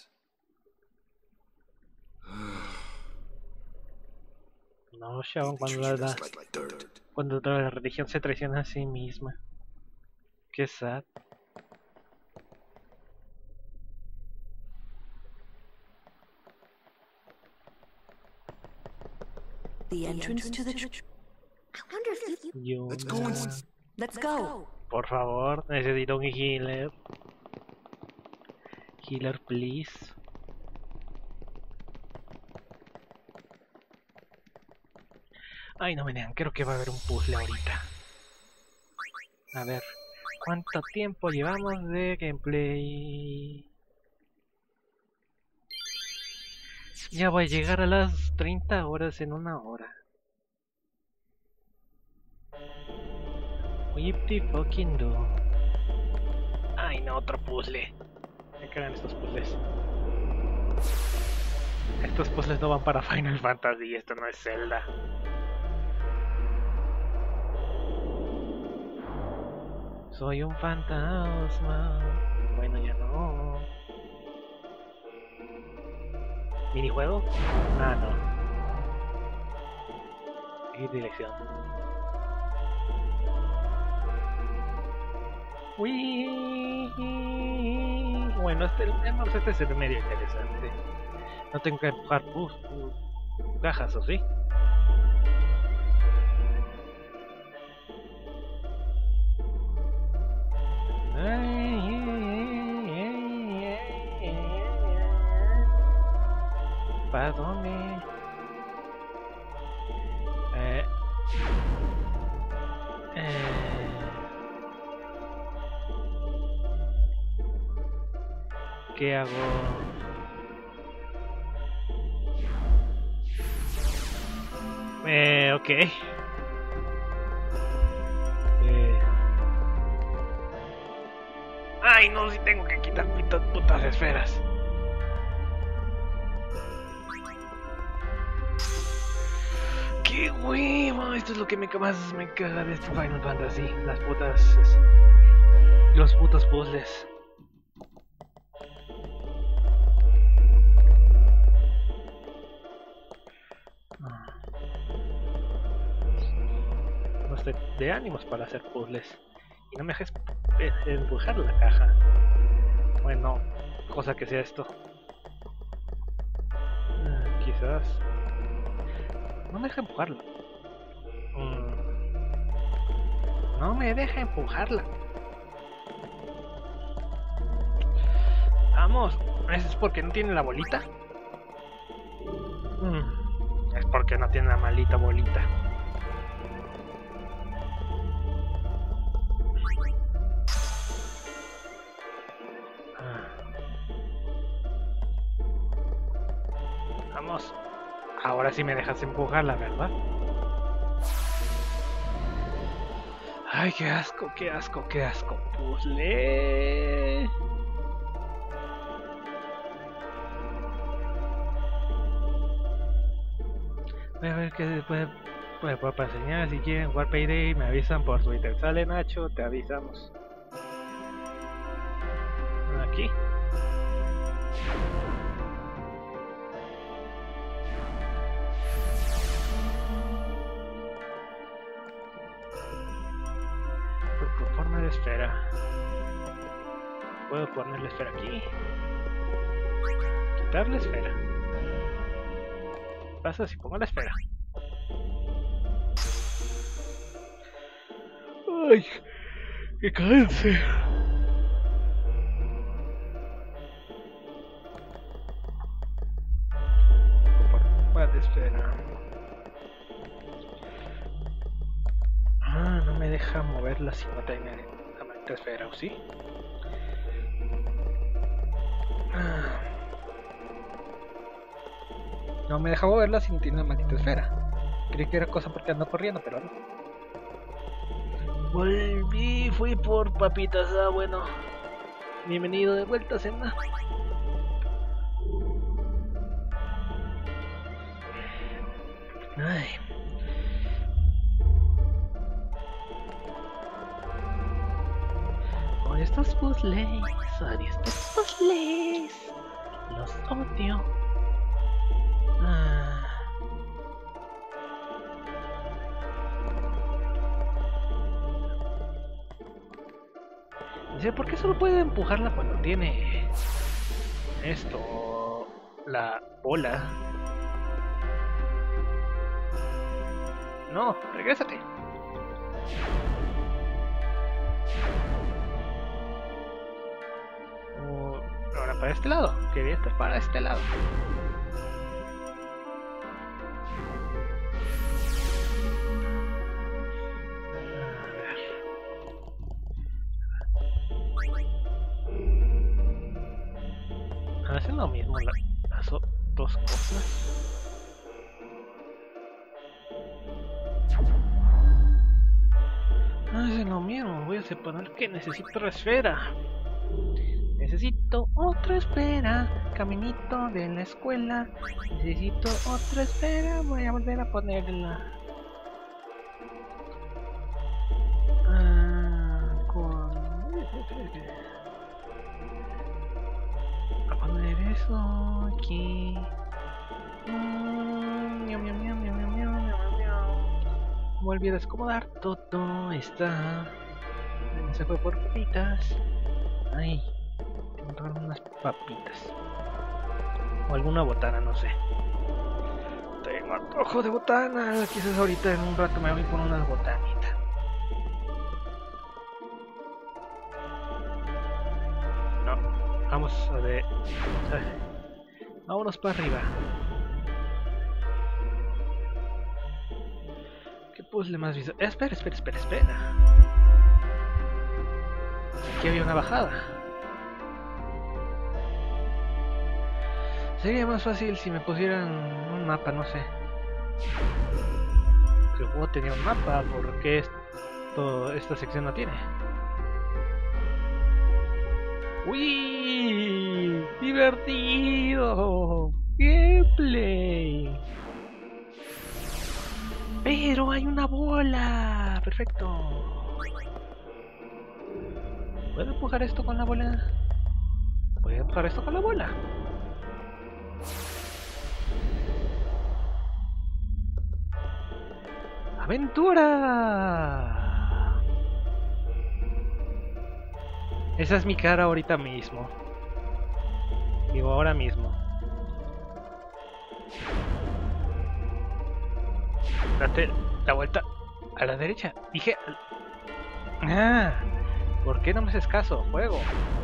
No, chabón, Dirt. cuando la religión se traiciona a sí misma. Qué sad. The entrance to the... I wonder if you... Yo, Let's go and Let's go! por favor, necesito un healer. Healer, please. Ay, no me digan, creo que va a haber un puzzle ahorita. A ver, ¿cuánto tiempo llevamos de gameplay? Ya voy a llegar a las 30 horas en una hora. Whippy fucking do. Ay, no, otro puzzle. Me cagan estos puzzles. Estos puzzles no van para Final Fantasy, esto no es Zelda. Soy un fantasma. Bueno, ya no. ¿Minijuego? Ah, no. ¿Qué dirección? Uy. Bueno, este es el medio interesante. No tengo que empujar cajas, ¿o sí? ¿Para dónde? ¿Qué hago? Ok. Ay, no, si tengo que quitar putas esferas. ¡Qué huevo! Esto es lo que más me caga de este Final Fantasy. Las putas... los putos puzzles. No estoy de ánimos para hacer puzzles. Y no me dejes empujar la caja. Bueno, cosa que sea esto. Quizás... no me deja empujarla. No me deja empujarla. Vamos. ¿Es porque no tiene la bolita? Es porque no tiene la maldita bolita. Vamos. Ahora sí me dejas empujarla, ¿verdad? Ay, qué asco, qué asco, qué asco. Puzzle. Voy a ver qué puede para enseñar. Si quieren jugar Payday, me avisan por Twitter. Sale Nacho, te avisamos. Aquí. Forma de esfera. Puedo poner la esfera aquí. Quitar la esfera. Pasa si pongo la esfera. Ay, qué cáncer. Forma de esfera. No me deja moverla si no tiene la maldita esfera, ¿o sí? No me deja moverla si no tiene la maldita esfera. Creí que era cosa porque ando corriendo, pero no. Volví, fui por papitas, bueno. Bienvenido de vuelta, Senna. Ay. Estos puzzles, odio estos puzzles, los odio. No sé por qué solo puede empujarla cuando tiene esto, la bola. No, regrésate. Ahora para este lado, quería estar para este lado. A ver. Hacen lo mismo las dos cosas. Hacen lo mismo, voy a separar que necesito otra esfera. Necesito otra esfera, caminito de la escuela. Necesito otra esfera, voy a volver a ponerla. A poner eso aquí. Me olvidé desacomodar todo. Está. Se fue por papitas. Ay. Unas papitas o alguna botana, no sé. Tengo antojo de botana. Quizás ahorita en un rato me voy con unas botanitas. No, vamos a ver. Vámonos para arriba. ¿Qué puzzle más visto? Espera. Aquí había una bajada. Sería más fácil si me pusieran un mapa, no sé. Que el juego tenía un mapa, ¿por qué esta sección no tiene? ¡Uy! ¡Divertido! ¡Gameplay! ¡Pero hay una bola! ¡Perfecto! ¿Puedo empujar esto con la bola? ¿Puedo empujar esto con la bola? ¡Aventura! Esa es mi cara ahorita mismo. Digo, ahora mismo. Date la vuelta a la derecha. Dije... Ah, ¿por qué no me haces caso? Juego.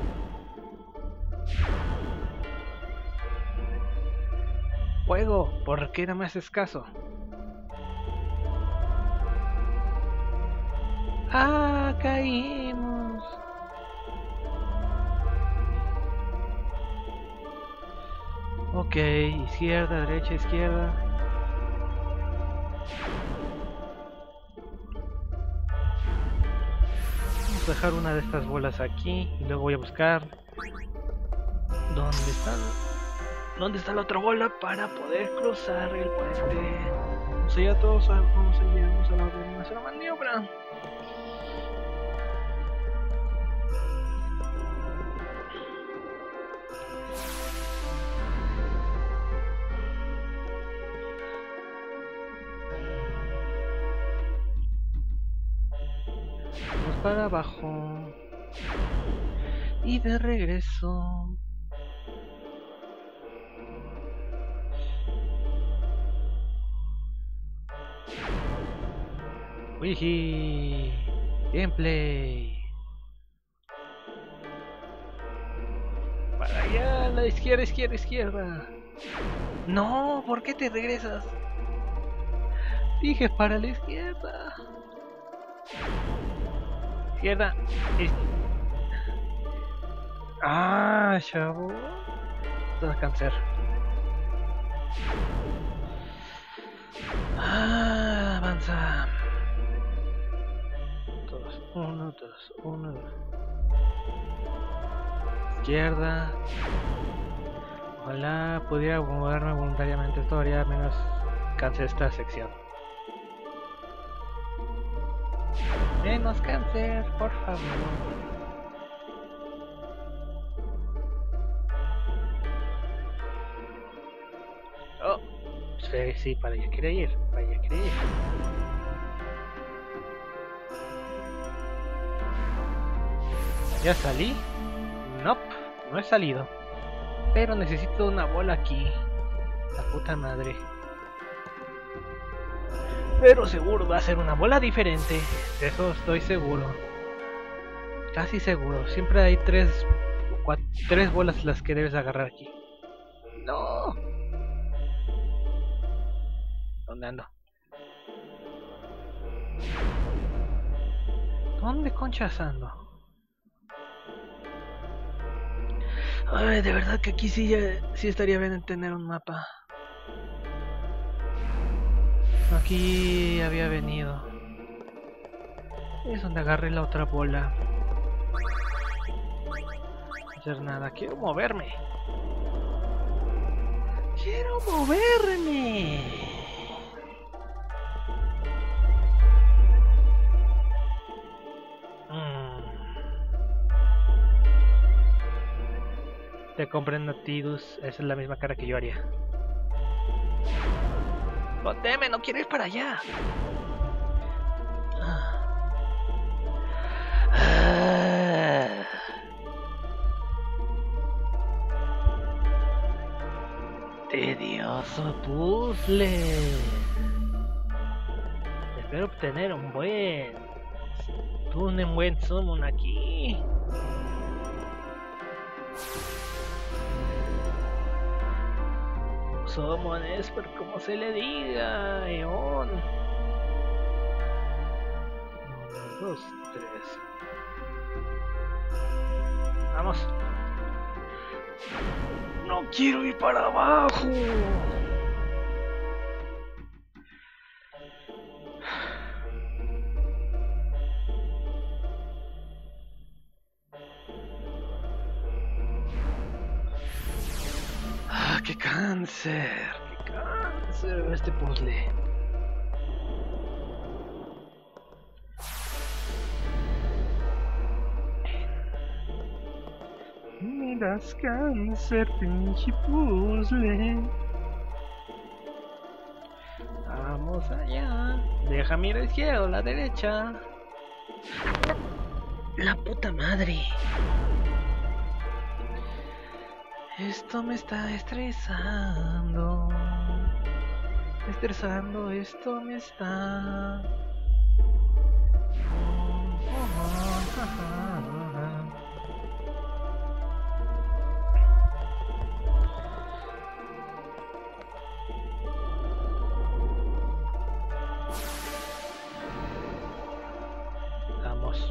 Juego, ¿por qué no me haces caso? ¡Ah! Caímos. Ok, izquierda, derecha, izquierda. Vamos a dejar una de estas bolas aquí y luego voy a buscar dónde está la otra bola para poder cruzar el puente. Vamos allá todos, vamos a la ordenación de maniobra. Vamos para abajo y de regreso. Wiji, gameplay. Para allá, a la izquierda, izquierda, izquierda. No, ¿por qué te regresas? Dije para la izquierda. Izquierda. Ah, chavo. Esto es cáncer. Ah, avanza. 2, 1, 2, 1, 2. Izquierda. Ojalá pudiera moverme voluntariamente. Esto haría menos cáncer esta sección. Menos cáncer, por favor. Oh, sí, para allá quería ir, para allá quería ir. ¿Ya salí? Nope, no he salido. Pero necesito una bola aquí. La puta madre. Pero seguro va a ser una bola diferente. De eso estoy seguro. Casi seguro. Siempre hay tres bolas las que debes agarrar aquí. No. ¿Dónde ando? ¿Dónde conchas ando? Ay, de verdad que aquí sí estaría bien tener un mapa. Aquí había venido. Es donde agarré la otra bola. No hacer nada. Quiero moverme. Quiero moverme. Te comprendo, Tidus. Esa es la misma cara que yo haría. ¡Boteme! ¡No quiero ir para allá! Tedioso puzzle. Espero obtener un buen summon aquí. Summon es por como se le diga, Eon. 1, 2, 3. Vamos. No quiero ir para abajo. ¡Ah, qué cáncer! ¡Qué cáncer este puzzle! Me das cáncer, pinche puzzle. Vamos allá. Deja mira izquierda o la derecha. La puta madre. Esto me está estresando. Esto me está. Vamos.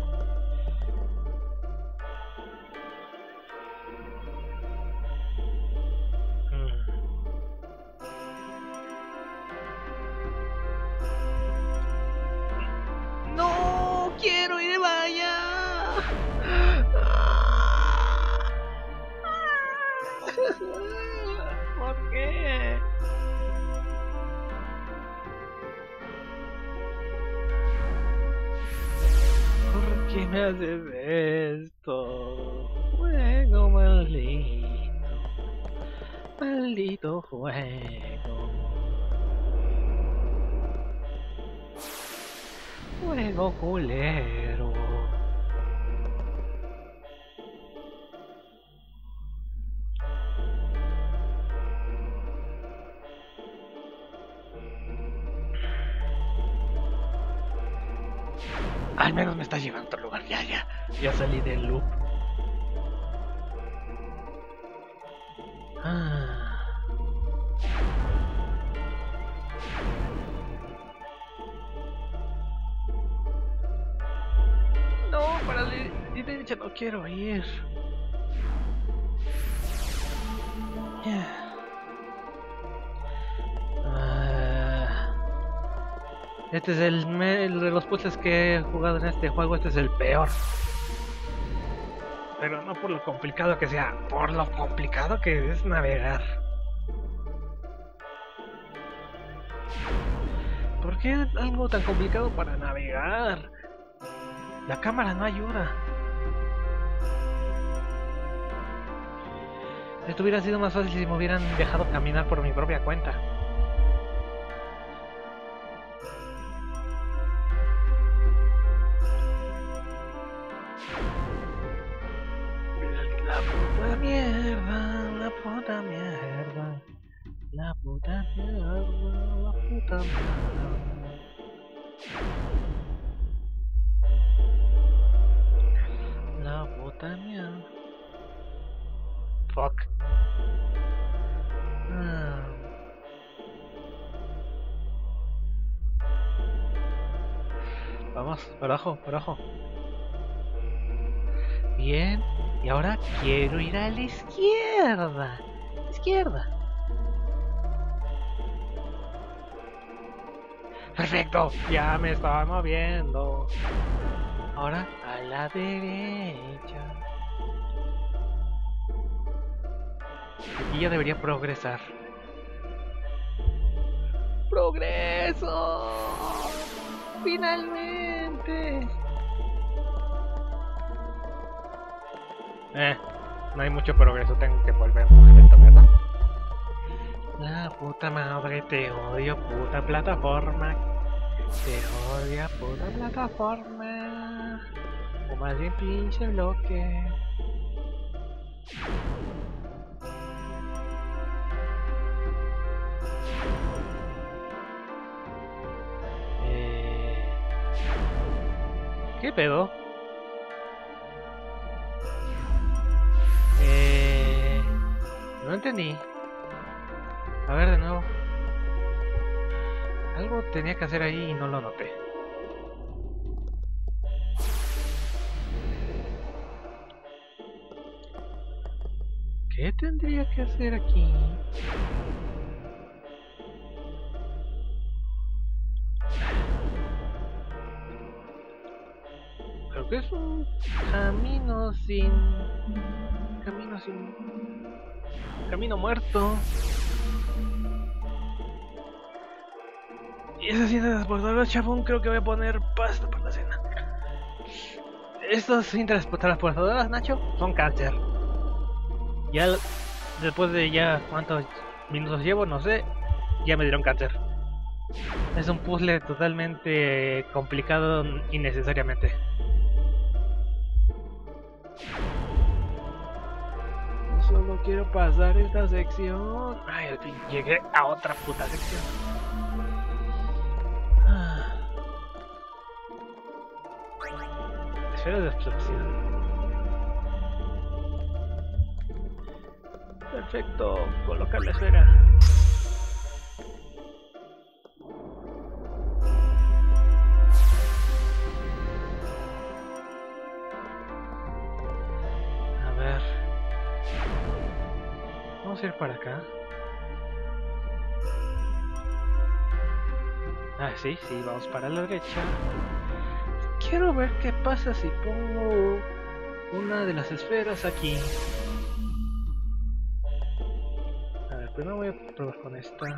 No quiero ir vaya. ¿Por qué? ¿Por qué me haces esto? Juego maldito. Maldito juego. Juego culero. Al menos me está llevando a otro lugar. Ya salí del loop. No, para la derecha no quiero ir. Este es el de los puzzles que he jugado en este juego. Este es el peor. Pero no por lo complicado que sea, por lo complicado que es navegar. ¿Por qué algo tan complicado para navegar? La cámara no ayuda. Esto hubiera sido más fácil si me hubieran dejado caminar por mi propia cuenta. La puta mierda, la puta mierda. La puta mierda, la puta mierda. La puta mierda. Fuck. Vamos, para abajo, para abajo. Bien, y ahora quiero ir a la izquierda. Izquierda. Perfecto, ya me estaba moviendo. Ahora a la derecha. Aquí ya debería progresar. ¡Progreso! ¡Finalmente! No hay mucho progreso, tengo que volver a coger esto, ¿verdad? La puta madre, te odio, puta plataforma. Te odio, puta plataforma. O más bien pinche bloque. ¿Qué pedo? No entendí. A ver de nuevo. Algo tenía que hacer ahí y no lo noté. ¿Qué tendría que hacer aquí? Creo que es un camino sin camino hacia un camino muerto. Y esas cintas transportadoras, chabón, creo que voy a poner pasta para la cena. Estas cintas transportadoras, Nacho, son cáncer. Ya después de ya cuántos minutos llevo, no sé, ya me dieron cáncer. Es un puzzle totalmente complicado innecesariamente. Solo quiero pasar esta sección. Ay, al fin llegué a otra puta sección. Esfera de absorción. Perfecto, colocar la esfera. A ver. Vamos a ir para acá. Ah, sí, vamos para la derecha. Quiero ver qué pasa si pongo una de las esferas aquí. A ver, primero voy a probar con esta.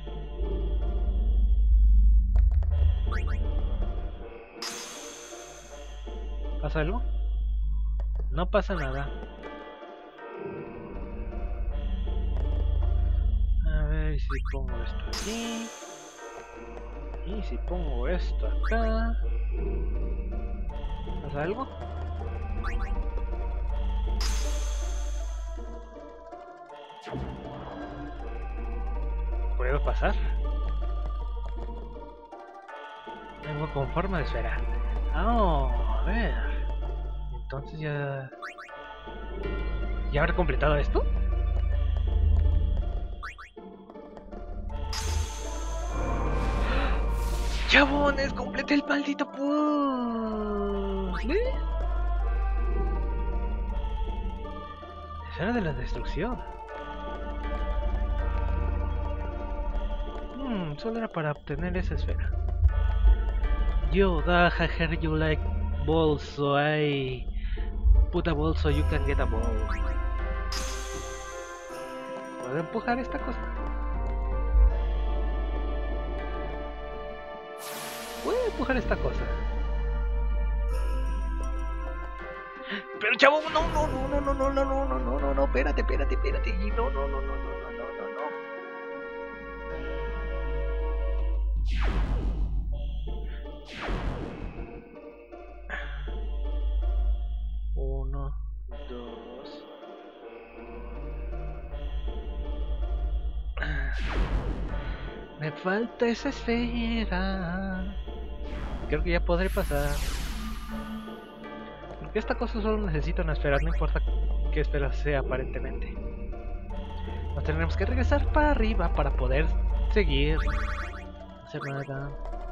¿Pasa algo? No pasa nada. A ver si pongo esto aquí. Y si pongo esto acá. ¿Pasa algo? ¿Puedo pasar? Vengo con forma de esfera. Oh, a ver. Entonces ya... ¿Ya habré completado esto? ¡Chabones! ¡Completé el maldito puzzle! Esfera de la destrucción. Solo era para obtener esa esfera. Yoda, I heard you like balls, so I put a ball so you can get a ball. ¿Puedo empujar esta cosa? Puedo empujar esta cosa. Pero chavo, no, espérate. No. Uno, dos. Me falta esa esfera. Creo que ya podré pasar. Porque esta cosa solo necesita una esfera, no importa qué esfera sea aparentemente. Nos tendremos que regresar para arriba para poder seguir. No hacer nada.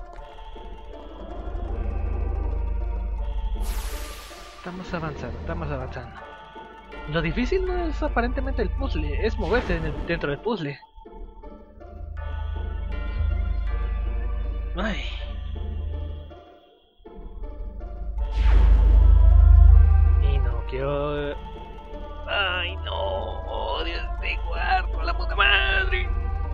Estamos avanzando. Lo difícil no es aparentemente el puzzle, es moverse dentro del puzzle. Ay. Y no quiero... Ay, no. Oh, Dios de guardo, la puta madre.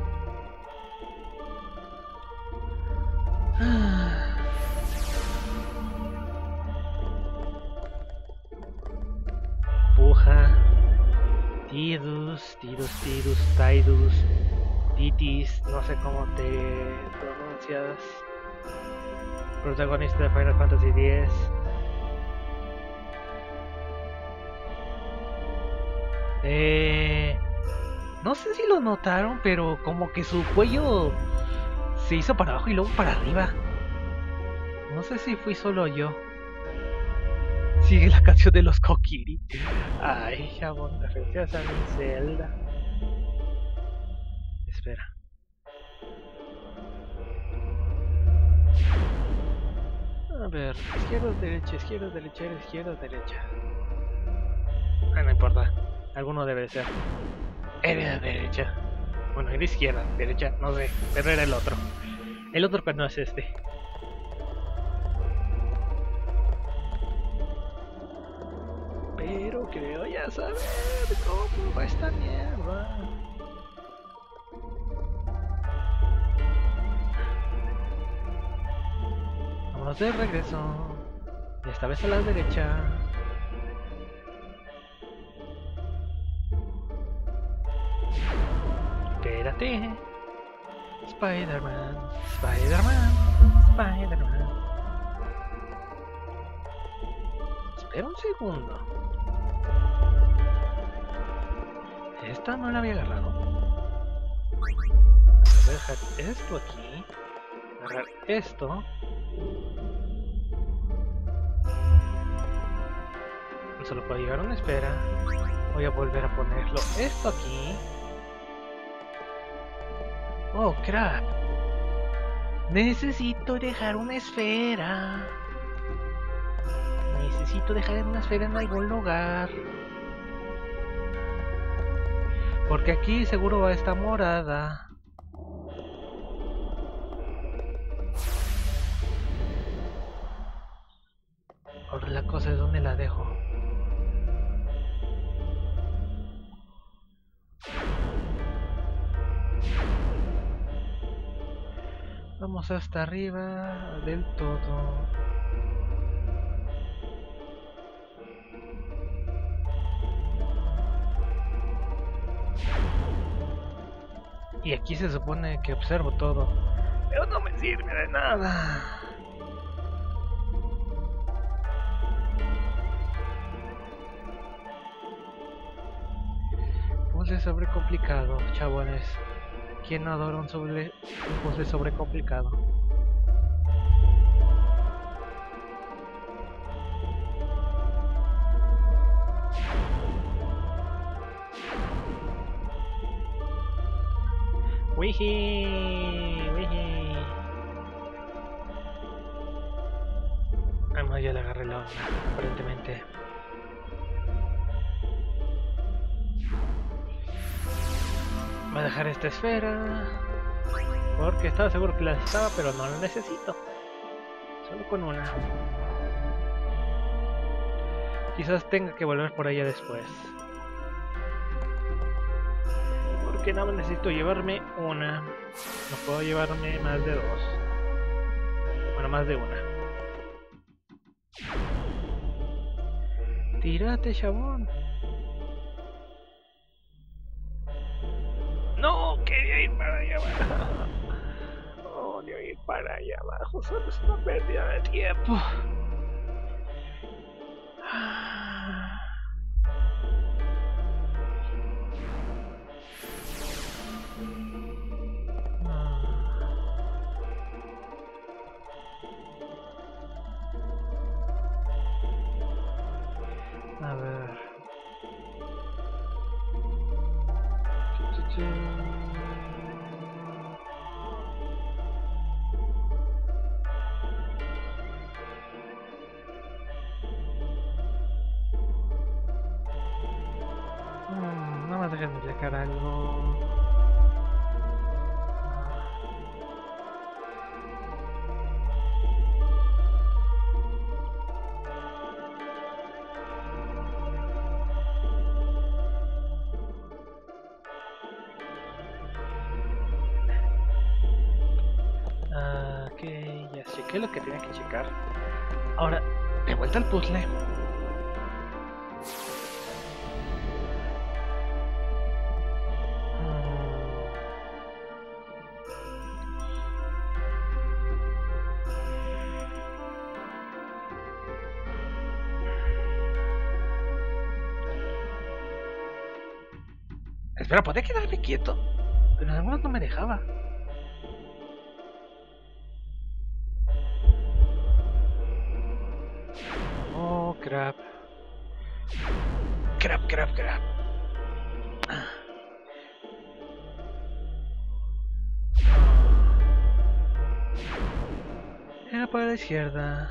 Puja. Tidus, Tidus, Titis, no sé cómo te pronuncias. Protagonista de Final Fantasy X. No sé si lo notaron, pero como que su cuello se hizo para abajo y luego para arriba. No sé si fui solo yo. Sigue la canción de los Kokiri. Ay, chabón, referencias a mi Zelda. Espera. A ver, izquierda, derecha. Ah, no importa. Alguno debe de ser. Era derecha. Bueno, era izquierda, derecha, no sé. Pero era el otro. El otro que no es este. creo ya saber cómo va esta mierda. Vámonos de regreso. Y esta vez a la derecha. Espérate. Spider-Man, Spider-Man, Spider-Man. Espera un segundo. Esta no la había agarrado. Voy a dejar esto aquí. Agarrar esto. Y solo puedo llevar una esfera. Voy a volver a ponerlo esto aquí. Oh, crap. Necesito dejar una esfera. Necesito dejar una esfera en algún lugar. Porque aquí seguro va esta morada. Ahora la cosa es dónde la dejo. Vamos hasta arriba del todo. Y aquí se supone que observo todo, pero no me sirve de nada. Puzzle sobrecomplicado, chabones. ¿Quién no adora un puzzle sobrecomplicado? ¡Wiji! ¡Wiji! Además ya le agarré la onda, aparentemente. Voy a dejar esta esfera porque estaba seguro que la necesitaba, pero no la necesito. Solo con una. Quizás tenga que volver por allá después. Porque no necesito llevarme una. No puedo llevarme más de dos. Bueno, más de una. Tírate, chabón. No, quería ir para allá abajo. Odio ir para allá abajo, solo es una pérdida de tiempo. A ver. No me dejen de sacar algo. Ok, ya chequé lo que tenía que checar. Ahora, de vuelta al puzzle. Espera, ¿podría quedarme quieto? Pero en algunos no me dejaba. Oh, crap. Crap. Era para la izquierda.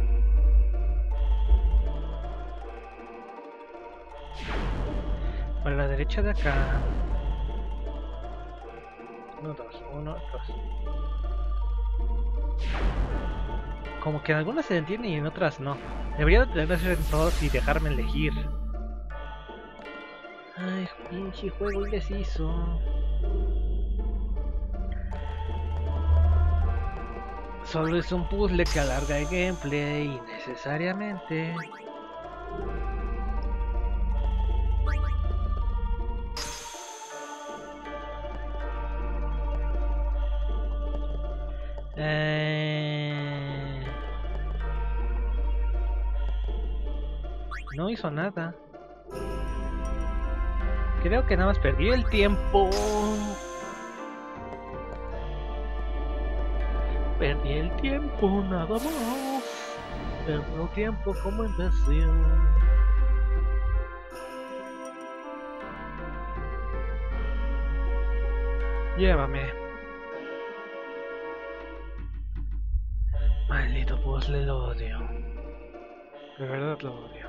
Para la derecha de acá. 1, 2, 1, 2. Como que en algunas se entienden y en otras no. Debería de tenerse en todos y dejarme elegir. Ay, pinche juego indeciso. Solo es un puzzle que alarga el gameplay innecesariamente. No hizo nada. Creo que nada más perdí el tiempo. Perdí el tiempo nada más. Perdí el tiempo como imbécil. Llévame. Maldito puzzle, lo odio. De verdad lo odio.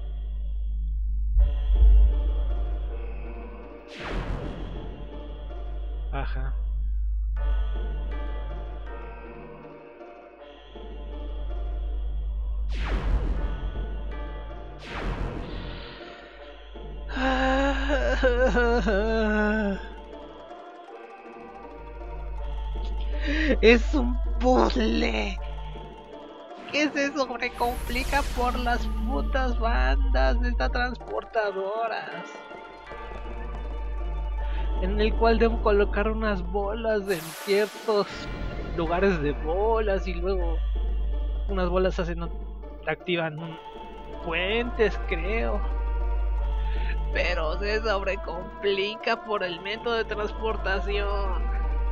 Ajá. Es un puzzle que se sobrecomplica por las putas bandas de estas transportadoras, en el cual debo colocar unas bolas en ciertos lugares de bolas y luego unas bolas activan puentes, creo, pero se sobrecomplica por el método de transportación.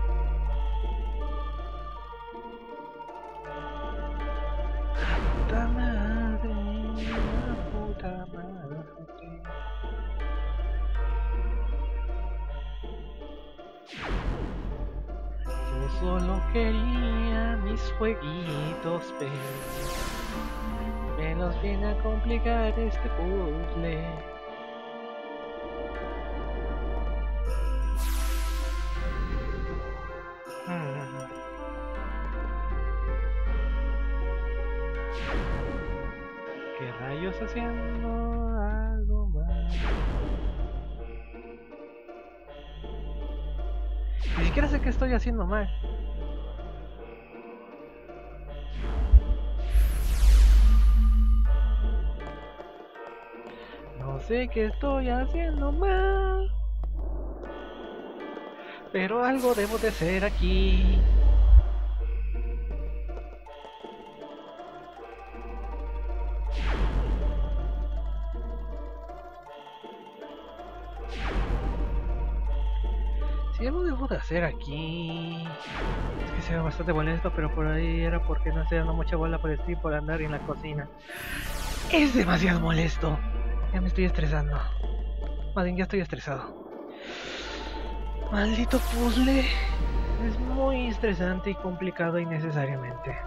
Puta madre, puta madre. Yo solo quería mis jueguitos, pero me los viene a complicar este puzzle. ¿Qué rayos haciendo algo mal? Ni siquiera sé qué estoy haciendo mal. No sé qué estoy haciendo mal, pero algo debo de hacer aquí. Si algo debo de hacer aquí. Es que se ve bastante molesto, pero por ahí era porque no estoy dando mucha bola por el stream por andar en la cocina. Es demasiado molesto. Ya me estoy estresando. Más bien, ya estoy estresado. Maldito puzzle. Es muy estresante y complicado innecesariamente.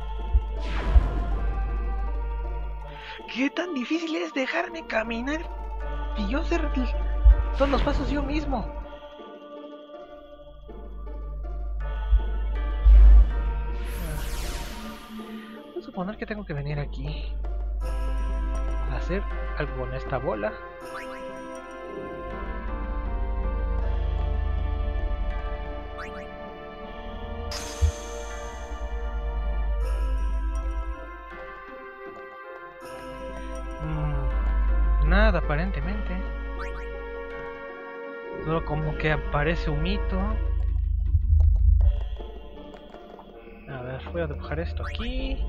¿Qué tan difícil es dejarme caminar y yo hacer todos los pasos yo mismo? Voy a suponer que tengo que venir aquí a hacer algo con esta bola. Nada aparentemente. Solo como que aparece un mito. A ver, voy a dibujar esto aquí.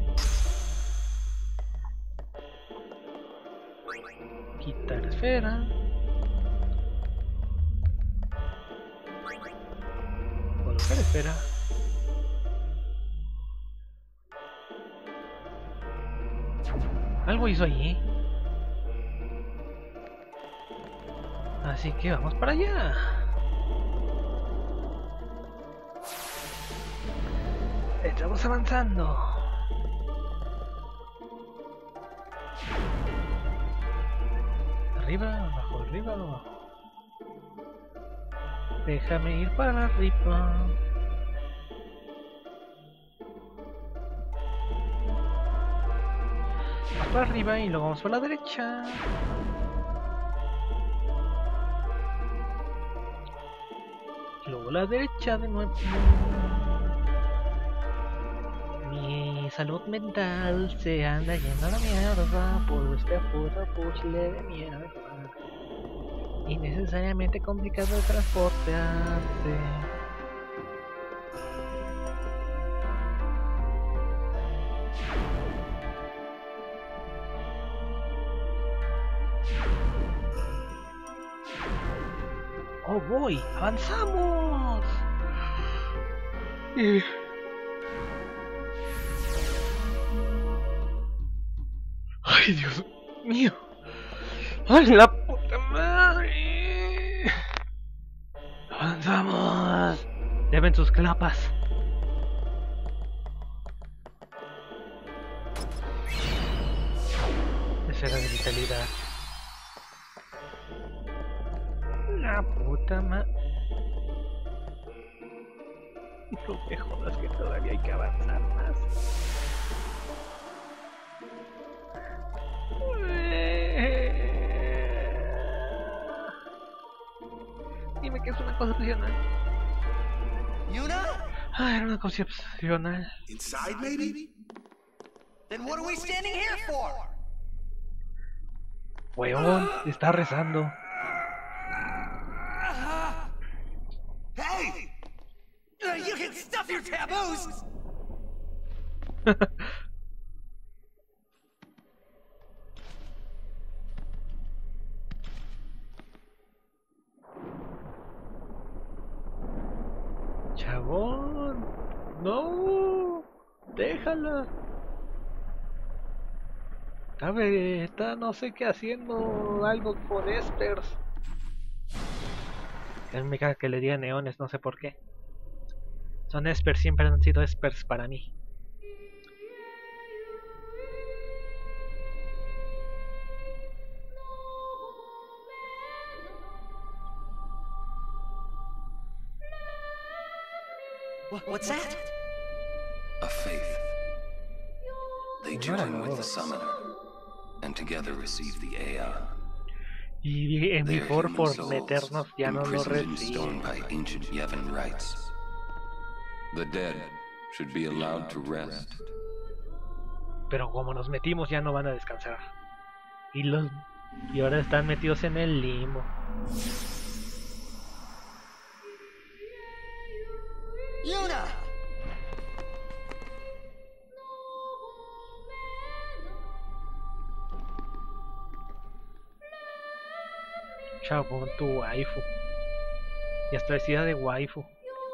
Quitar esfera. Colocar esfera. Algo hizo allí. Así que vamos para allá. Estamos avanzando. Arriba, abajo, arriba, abajo. Déjame ir para arriba. Vamos para arriba y luego vamos por la derecha. Luego la derecha de nuevo. Mi salud mental se anda yendo a la mierda por este puto puzzle de mierda. Innecesariamente complicado de transportarse. ¡Oh, voy! ¡Avanzamos! ¡Ay, Dios mío! ¡Ay, la puta madre! ¡Avanzamos! Lleven sus clapas. Esa era de vitalidad. La puta madre. No me jodas que todavía hay que avanzar más. Dime que es una cosa opcional. Yuna? Ah, era una cosa opcional. Inside, maybe? Then what are we standing here for? Weón, está rezando. Hey! You can stuff your taboos! Chabón, no, déjala. Está no sé qué haciendo algo con espers. Él me caga que le diga neones, no sé por qué. Son espers, siempre han sido espers para mí. What's that? A faith. They join with the summoner, and together receive the Aeon. Y en mi por meternos ya no lo imprisoned in stone reciben. by ancient Yevon rites. The dead should be allowed to rest. Pero como nos metimos ya no van a descansar. Y ahora están metidos en el limbo. Yuna! Chabón, tu waifu. Ya está vestida de waifu.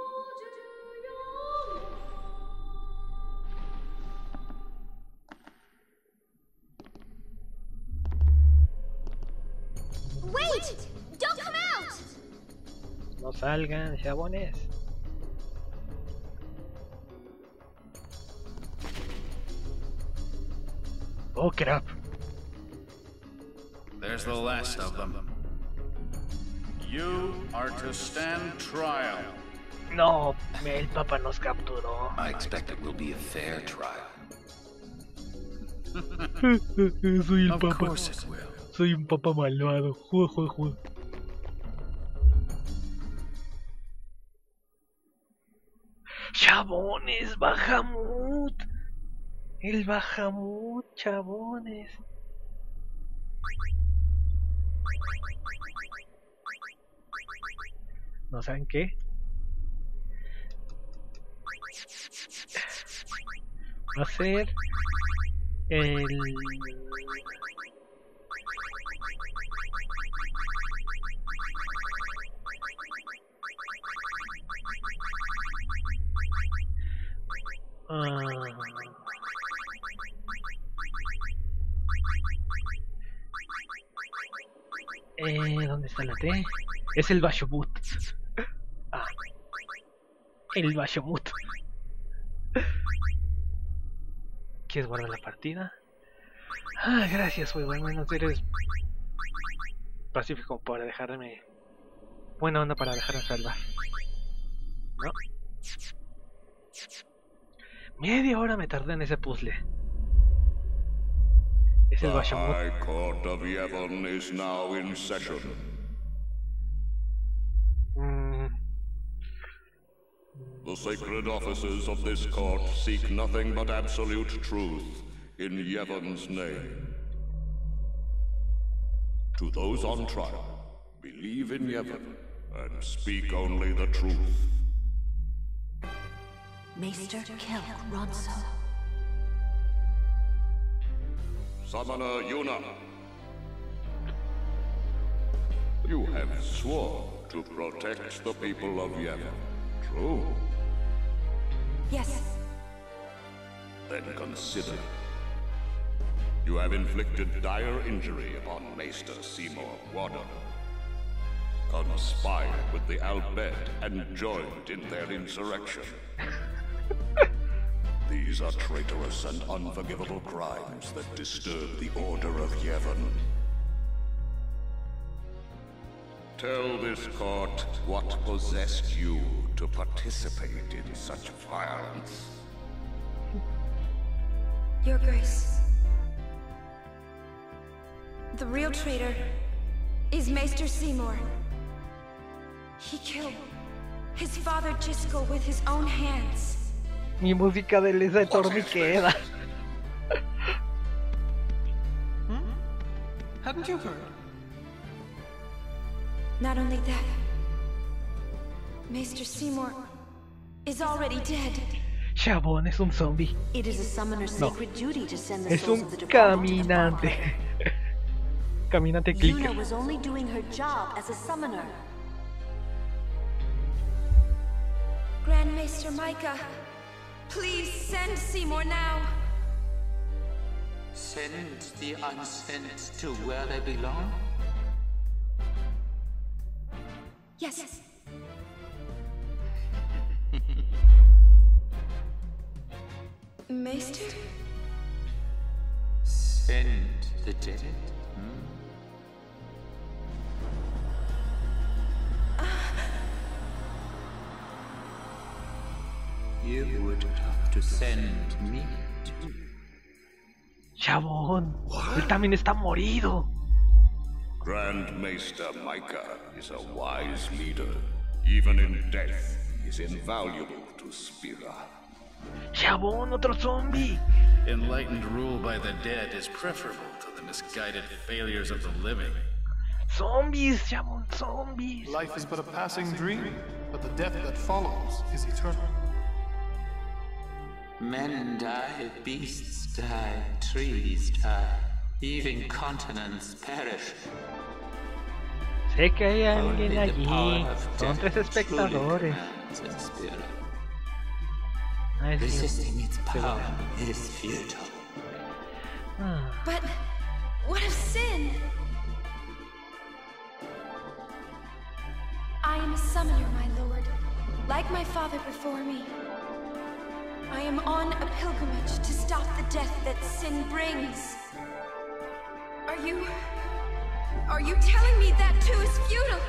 Wait! Don't come out! No salgan, chabones. Oh, crap. There's the last of them. You are to stand trial. No, el Papa nos capturó. I expect it will be a fair trial. Soy el Of Papa. course it will. Soy un Papa malvado. Joder. Chabones, Bahamut. El Bahamut, chabones. ¿No saben qué? Va a ser el... ¿Dónde está la T? Es el Bashomut. El Bashomut. ¿Quieres guardar la partida? Gracias, güey. Al menos eres pacífico para dejarme... Buena onda para dejarme salvar. ¿No? Media hora me tardé en ese puzzle. Es el Bashomut. The High Court of Yevon is now in session. The sacred officers of this court seek nothing but absolute truth in Yevon's name. To those on trial, believe in Yevon and speak only the truth. Maester Kelk Ronso. Summoner Yuna, you have sworn to protect the people of Yevon, true? Yes. Then consider. You have inflicted dire injury upon Maester Seymour Warder, conspired with the Al Bhed and joined in their insurrection. These are traitorous and unforgivable crimes that disturb the order of Yevon. Tell this court what possessed you to participate in such violence. Your Grace. The real traitor is Maester Seymour. He killed his father Jiskel with his own hands. Mi música de Lisa de Torniqueda. Hadn't you heard? Not only that, Maester Seymour is already dead. Chabón es un zombie. It is a summoner's sacred duty to send the Es souls un of the departed to the caminante. Father. Caminante clicker. Yuna was only doing her job as a summoner. Grand Maester Micah, please send Seymour now. Send the unsent to where they belong? Yes. Maester? Send the dead? You would have to send me too. Chabón, él también está morido. Grand Maester Micah is a wise leader. Even in death, he is invaluable to Spira. Chabón, otro zombie. Enlightened rule by the dead is preferable to the misguided failures of the living. Zombies, chabón, zombies. Life is but a passing dream, but the death that follows is eternal. Men die, beasts die, trees die, even continents perish. Sé que hay alguien Only the allí. power of Son death 3 espectadores. truly commands its spirit. Ah, es Resisting its cierto. power is futile. Ah, But what of sin? I am a summoner, my lord, like my father before me. I am on a pilgrimage to stop the death that sin brings. Are you telling me that too is futile?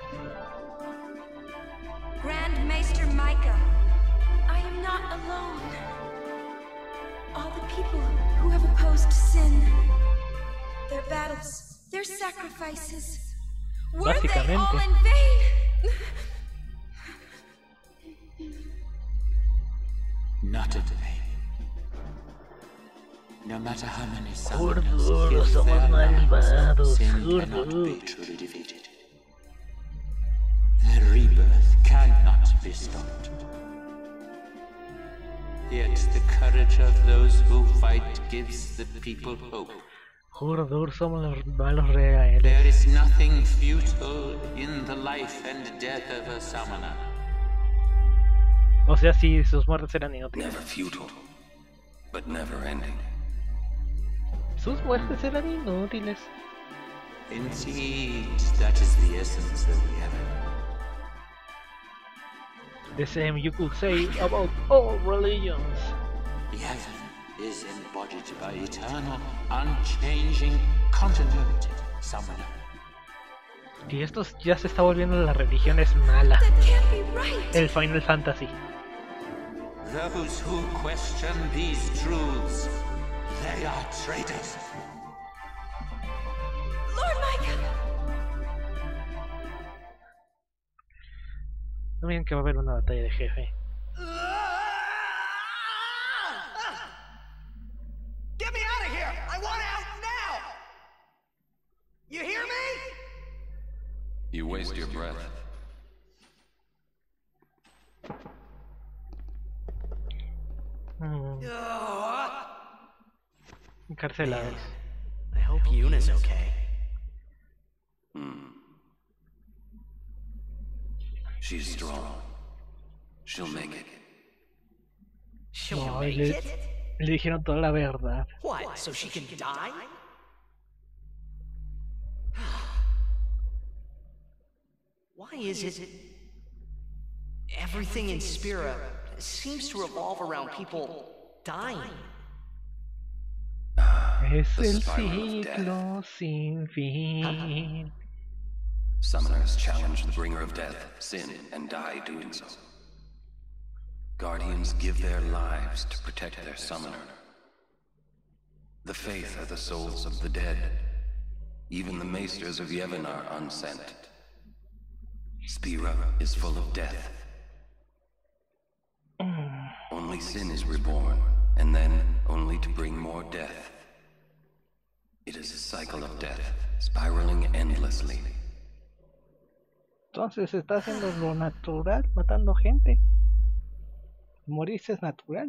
Grand Maester Micah, I am not alone. All the people who have opposed sin, their battles, their sacrifices, were they all in vain? Not in vain. No matter how many Gordo, summoners give somos their lives, malvados, sin gordo. cannot be truly defeated. The rebirth cannot be stopped. Yet the courage of those who fight gives the people hope. Gordo, somos los malos reales. There is nothing futile in the life and death of a summoner. O sea, sí, sus muertes eran inútiles. Never futile, but never ending. Sus muertes eran inútiles. Indeed, that is the essence of Yevon. The same you could say about all religions. Yevon is embodied by eternal, unchanging continuity, summoner. Y esto ya se está volviendo la religión es mala. That can't be right. El Final Fantasy. Those who question these truths, they are traitors. Lord Micah! No miren que va a haber una batalla de jefe. Encarcelados. I hope Yuna's okay. She's strong. She'll make it. She'll No, make it? le dijeron toda la verdad. What, so she can die? Why is it everything in Spira seems to revolve around people dying? Es el ciclo sin fin. Summoners challenge the bringer of death, sin, and die doing so. Guardians give their lives to protect their summoner. The Faith are the souls of the dead. Even the Maesters of Yevon are unsent. Spira is full of death. Only sin is reborn, and then only to bring more death. It is a cycle of death, spiraling endlessly. Entonces está haciendo lo natural, matando gente. Morirse es natural.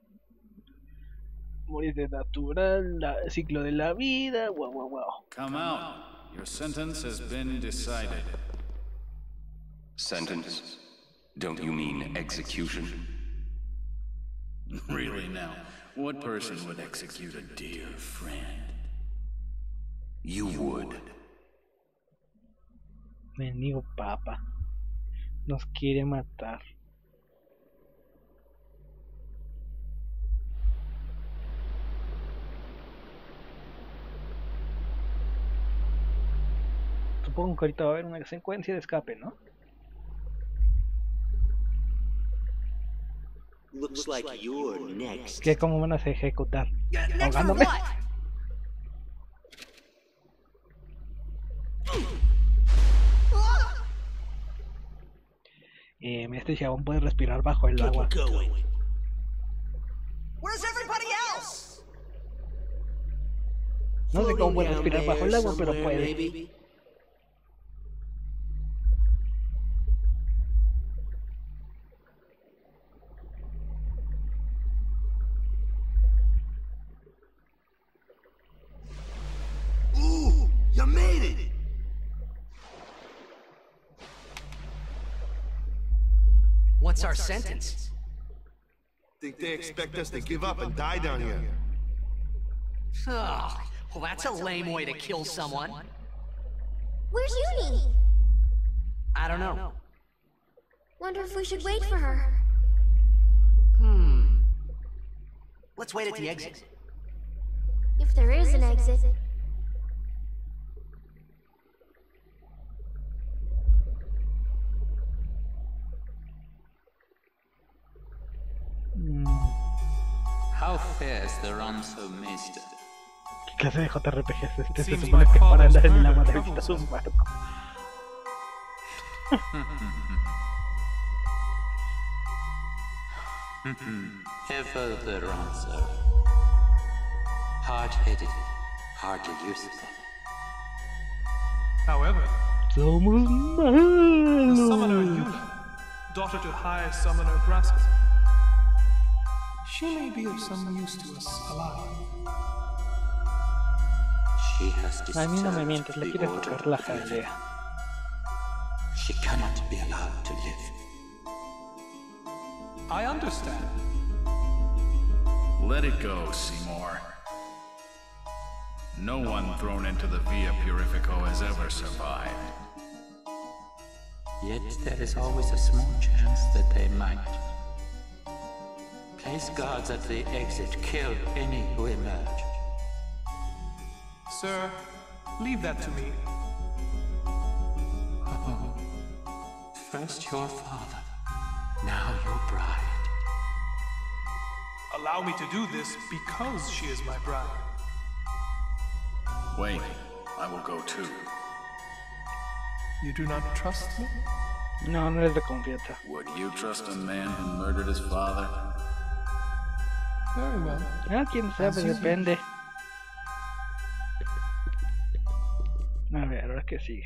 Morirse es natural, el ciclo de la vida, wow. Come out. Your sentence has been decided. Sentence? Don't you mean execution? Really now, what person would execute a dear friend? You would. Mendigo papa. Nos quiere matar. Supongo que ahorita va a haber una secuencia de escape, ¿no? Looks like you're next. ¿Qué? ¿Cómo van a ejecutar? ¿Ahogándome? Este chabón puede respirar bajo el agua. Where's everybody else? No sé cómo puede respirar bajo el agua, pero puede. Maybe. Ooh, you made it! What's our sentence? Think they expect us to give up and die down here? Oh, well, that's a lame way to kill someone. Where's Uni? I don't know. Wonder if we should wait for her. Let's wait at the exit. If there is an exit. How fares the Ronso Maester? ¿Qué clase de JRPG es este? Se supone que para andar en el agua necesitas un barco. Ever the Ronso. Hard-headed, hardly usable. However, Somos the summoner malos. Yuna, daughter to High Summoner Graspus, she may be of some use to us alive. She has A mí no me disturbed mientes, le the quieres order tocar la of living. jalea. She cannot be allowed to live. I understand. Let it go, Seymour. No one thrown into the Via Purifico has ever survived. Yet there is always a small chance that they might. Place guards at the exit. Kill any who emerge. Sir, leave that to me. First your father, now your bride. Allow me to do this because she is my bride. Wait, I will go too. You do not trust me? No, no es de confianza. Would you trust a man who murdered his father? Very well. Ah, quién sabe, depende. A ver, ahora que sigue.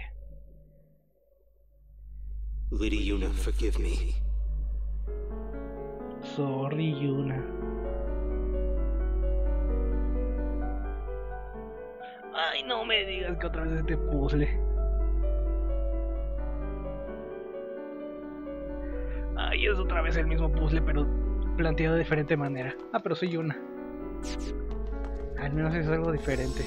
Lady Yuna, forgive me. Sorry, Yuna. Ay, no me digas que otra vez este puzzle. Ay, es otra vez el mismo puzzle, pero planteado de diferente manera. Ah, pero soy una. Al menos es algo diferente.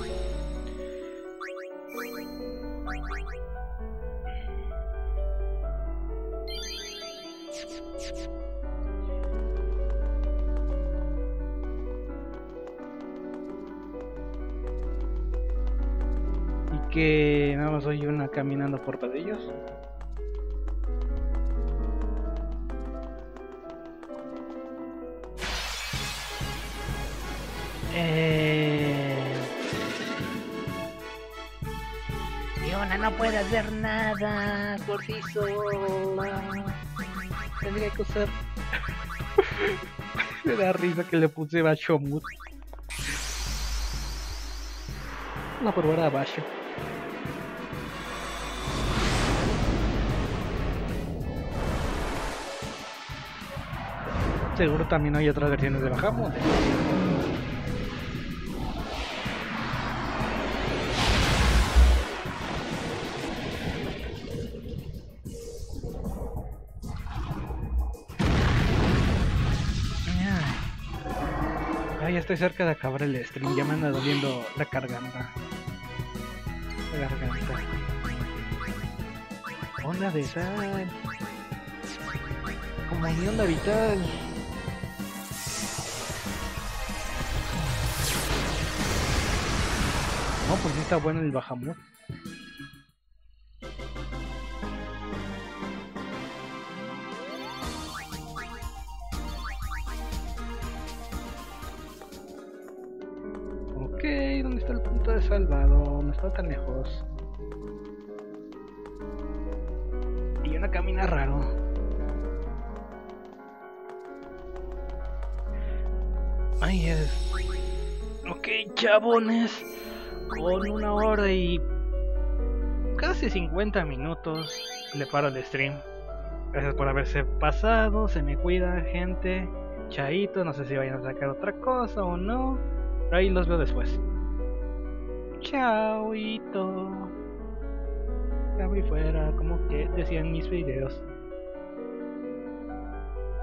Y que nada más soy una caminando por pasillos. Fiona no puede hacer nada por sí sola. Tendría que usar. Me da risa que le puse Bashomut. La probar a Basho. Seguro también hay otras versiones de Bahamut. Ya estoy cerca de acabar el stream, ya me anda doliendo la garganta. Onda de sal. Como mi onda vital. No, pues sí está bueno el Bahamut. Ok, ¿dónde está el punto de salvado? No está tan lejos. Y una camina raro. Ay, es... Ok, chabones. Con 1 hora y... casi 50 minutos le paro el stream. Gracias por haberse pasado. Se me cuida, gente. Chaito, no sé si vayan a sacar otra cosa o no. Pero ahí los veo después. Chauito. Ya voy fuera, como que decían mis videos.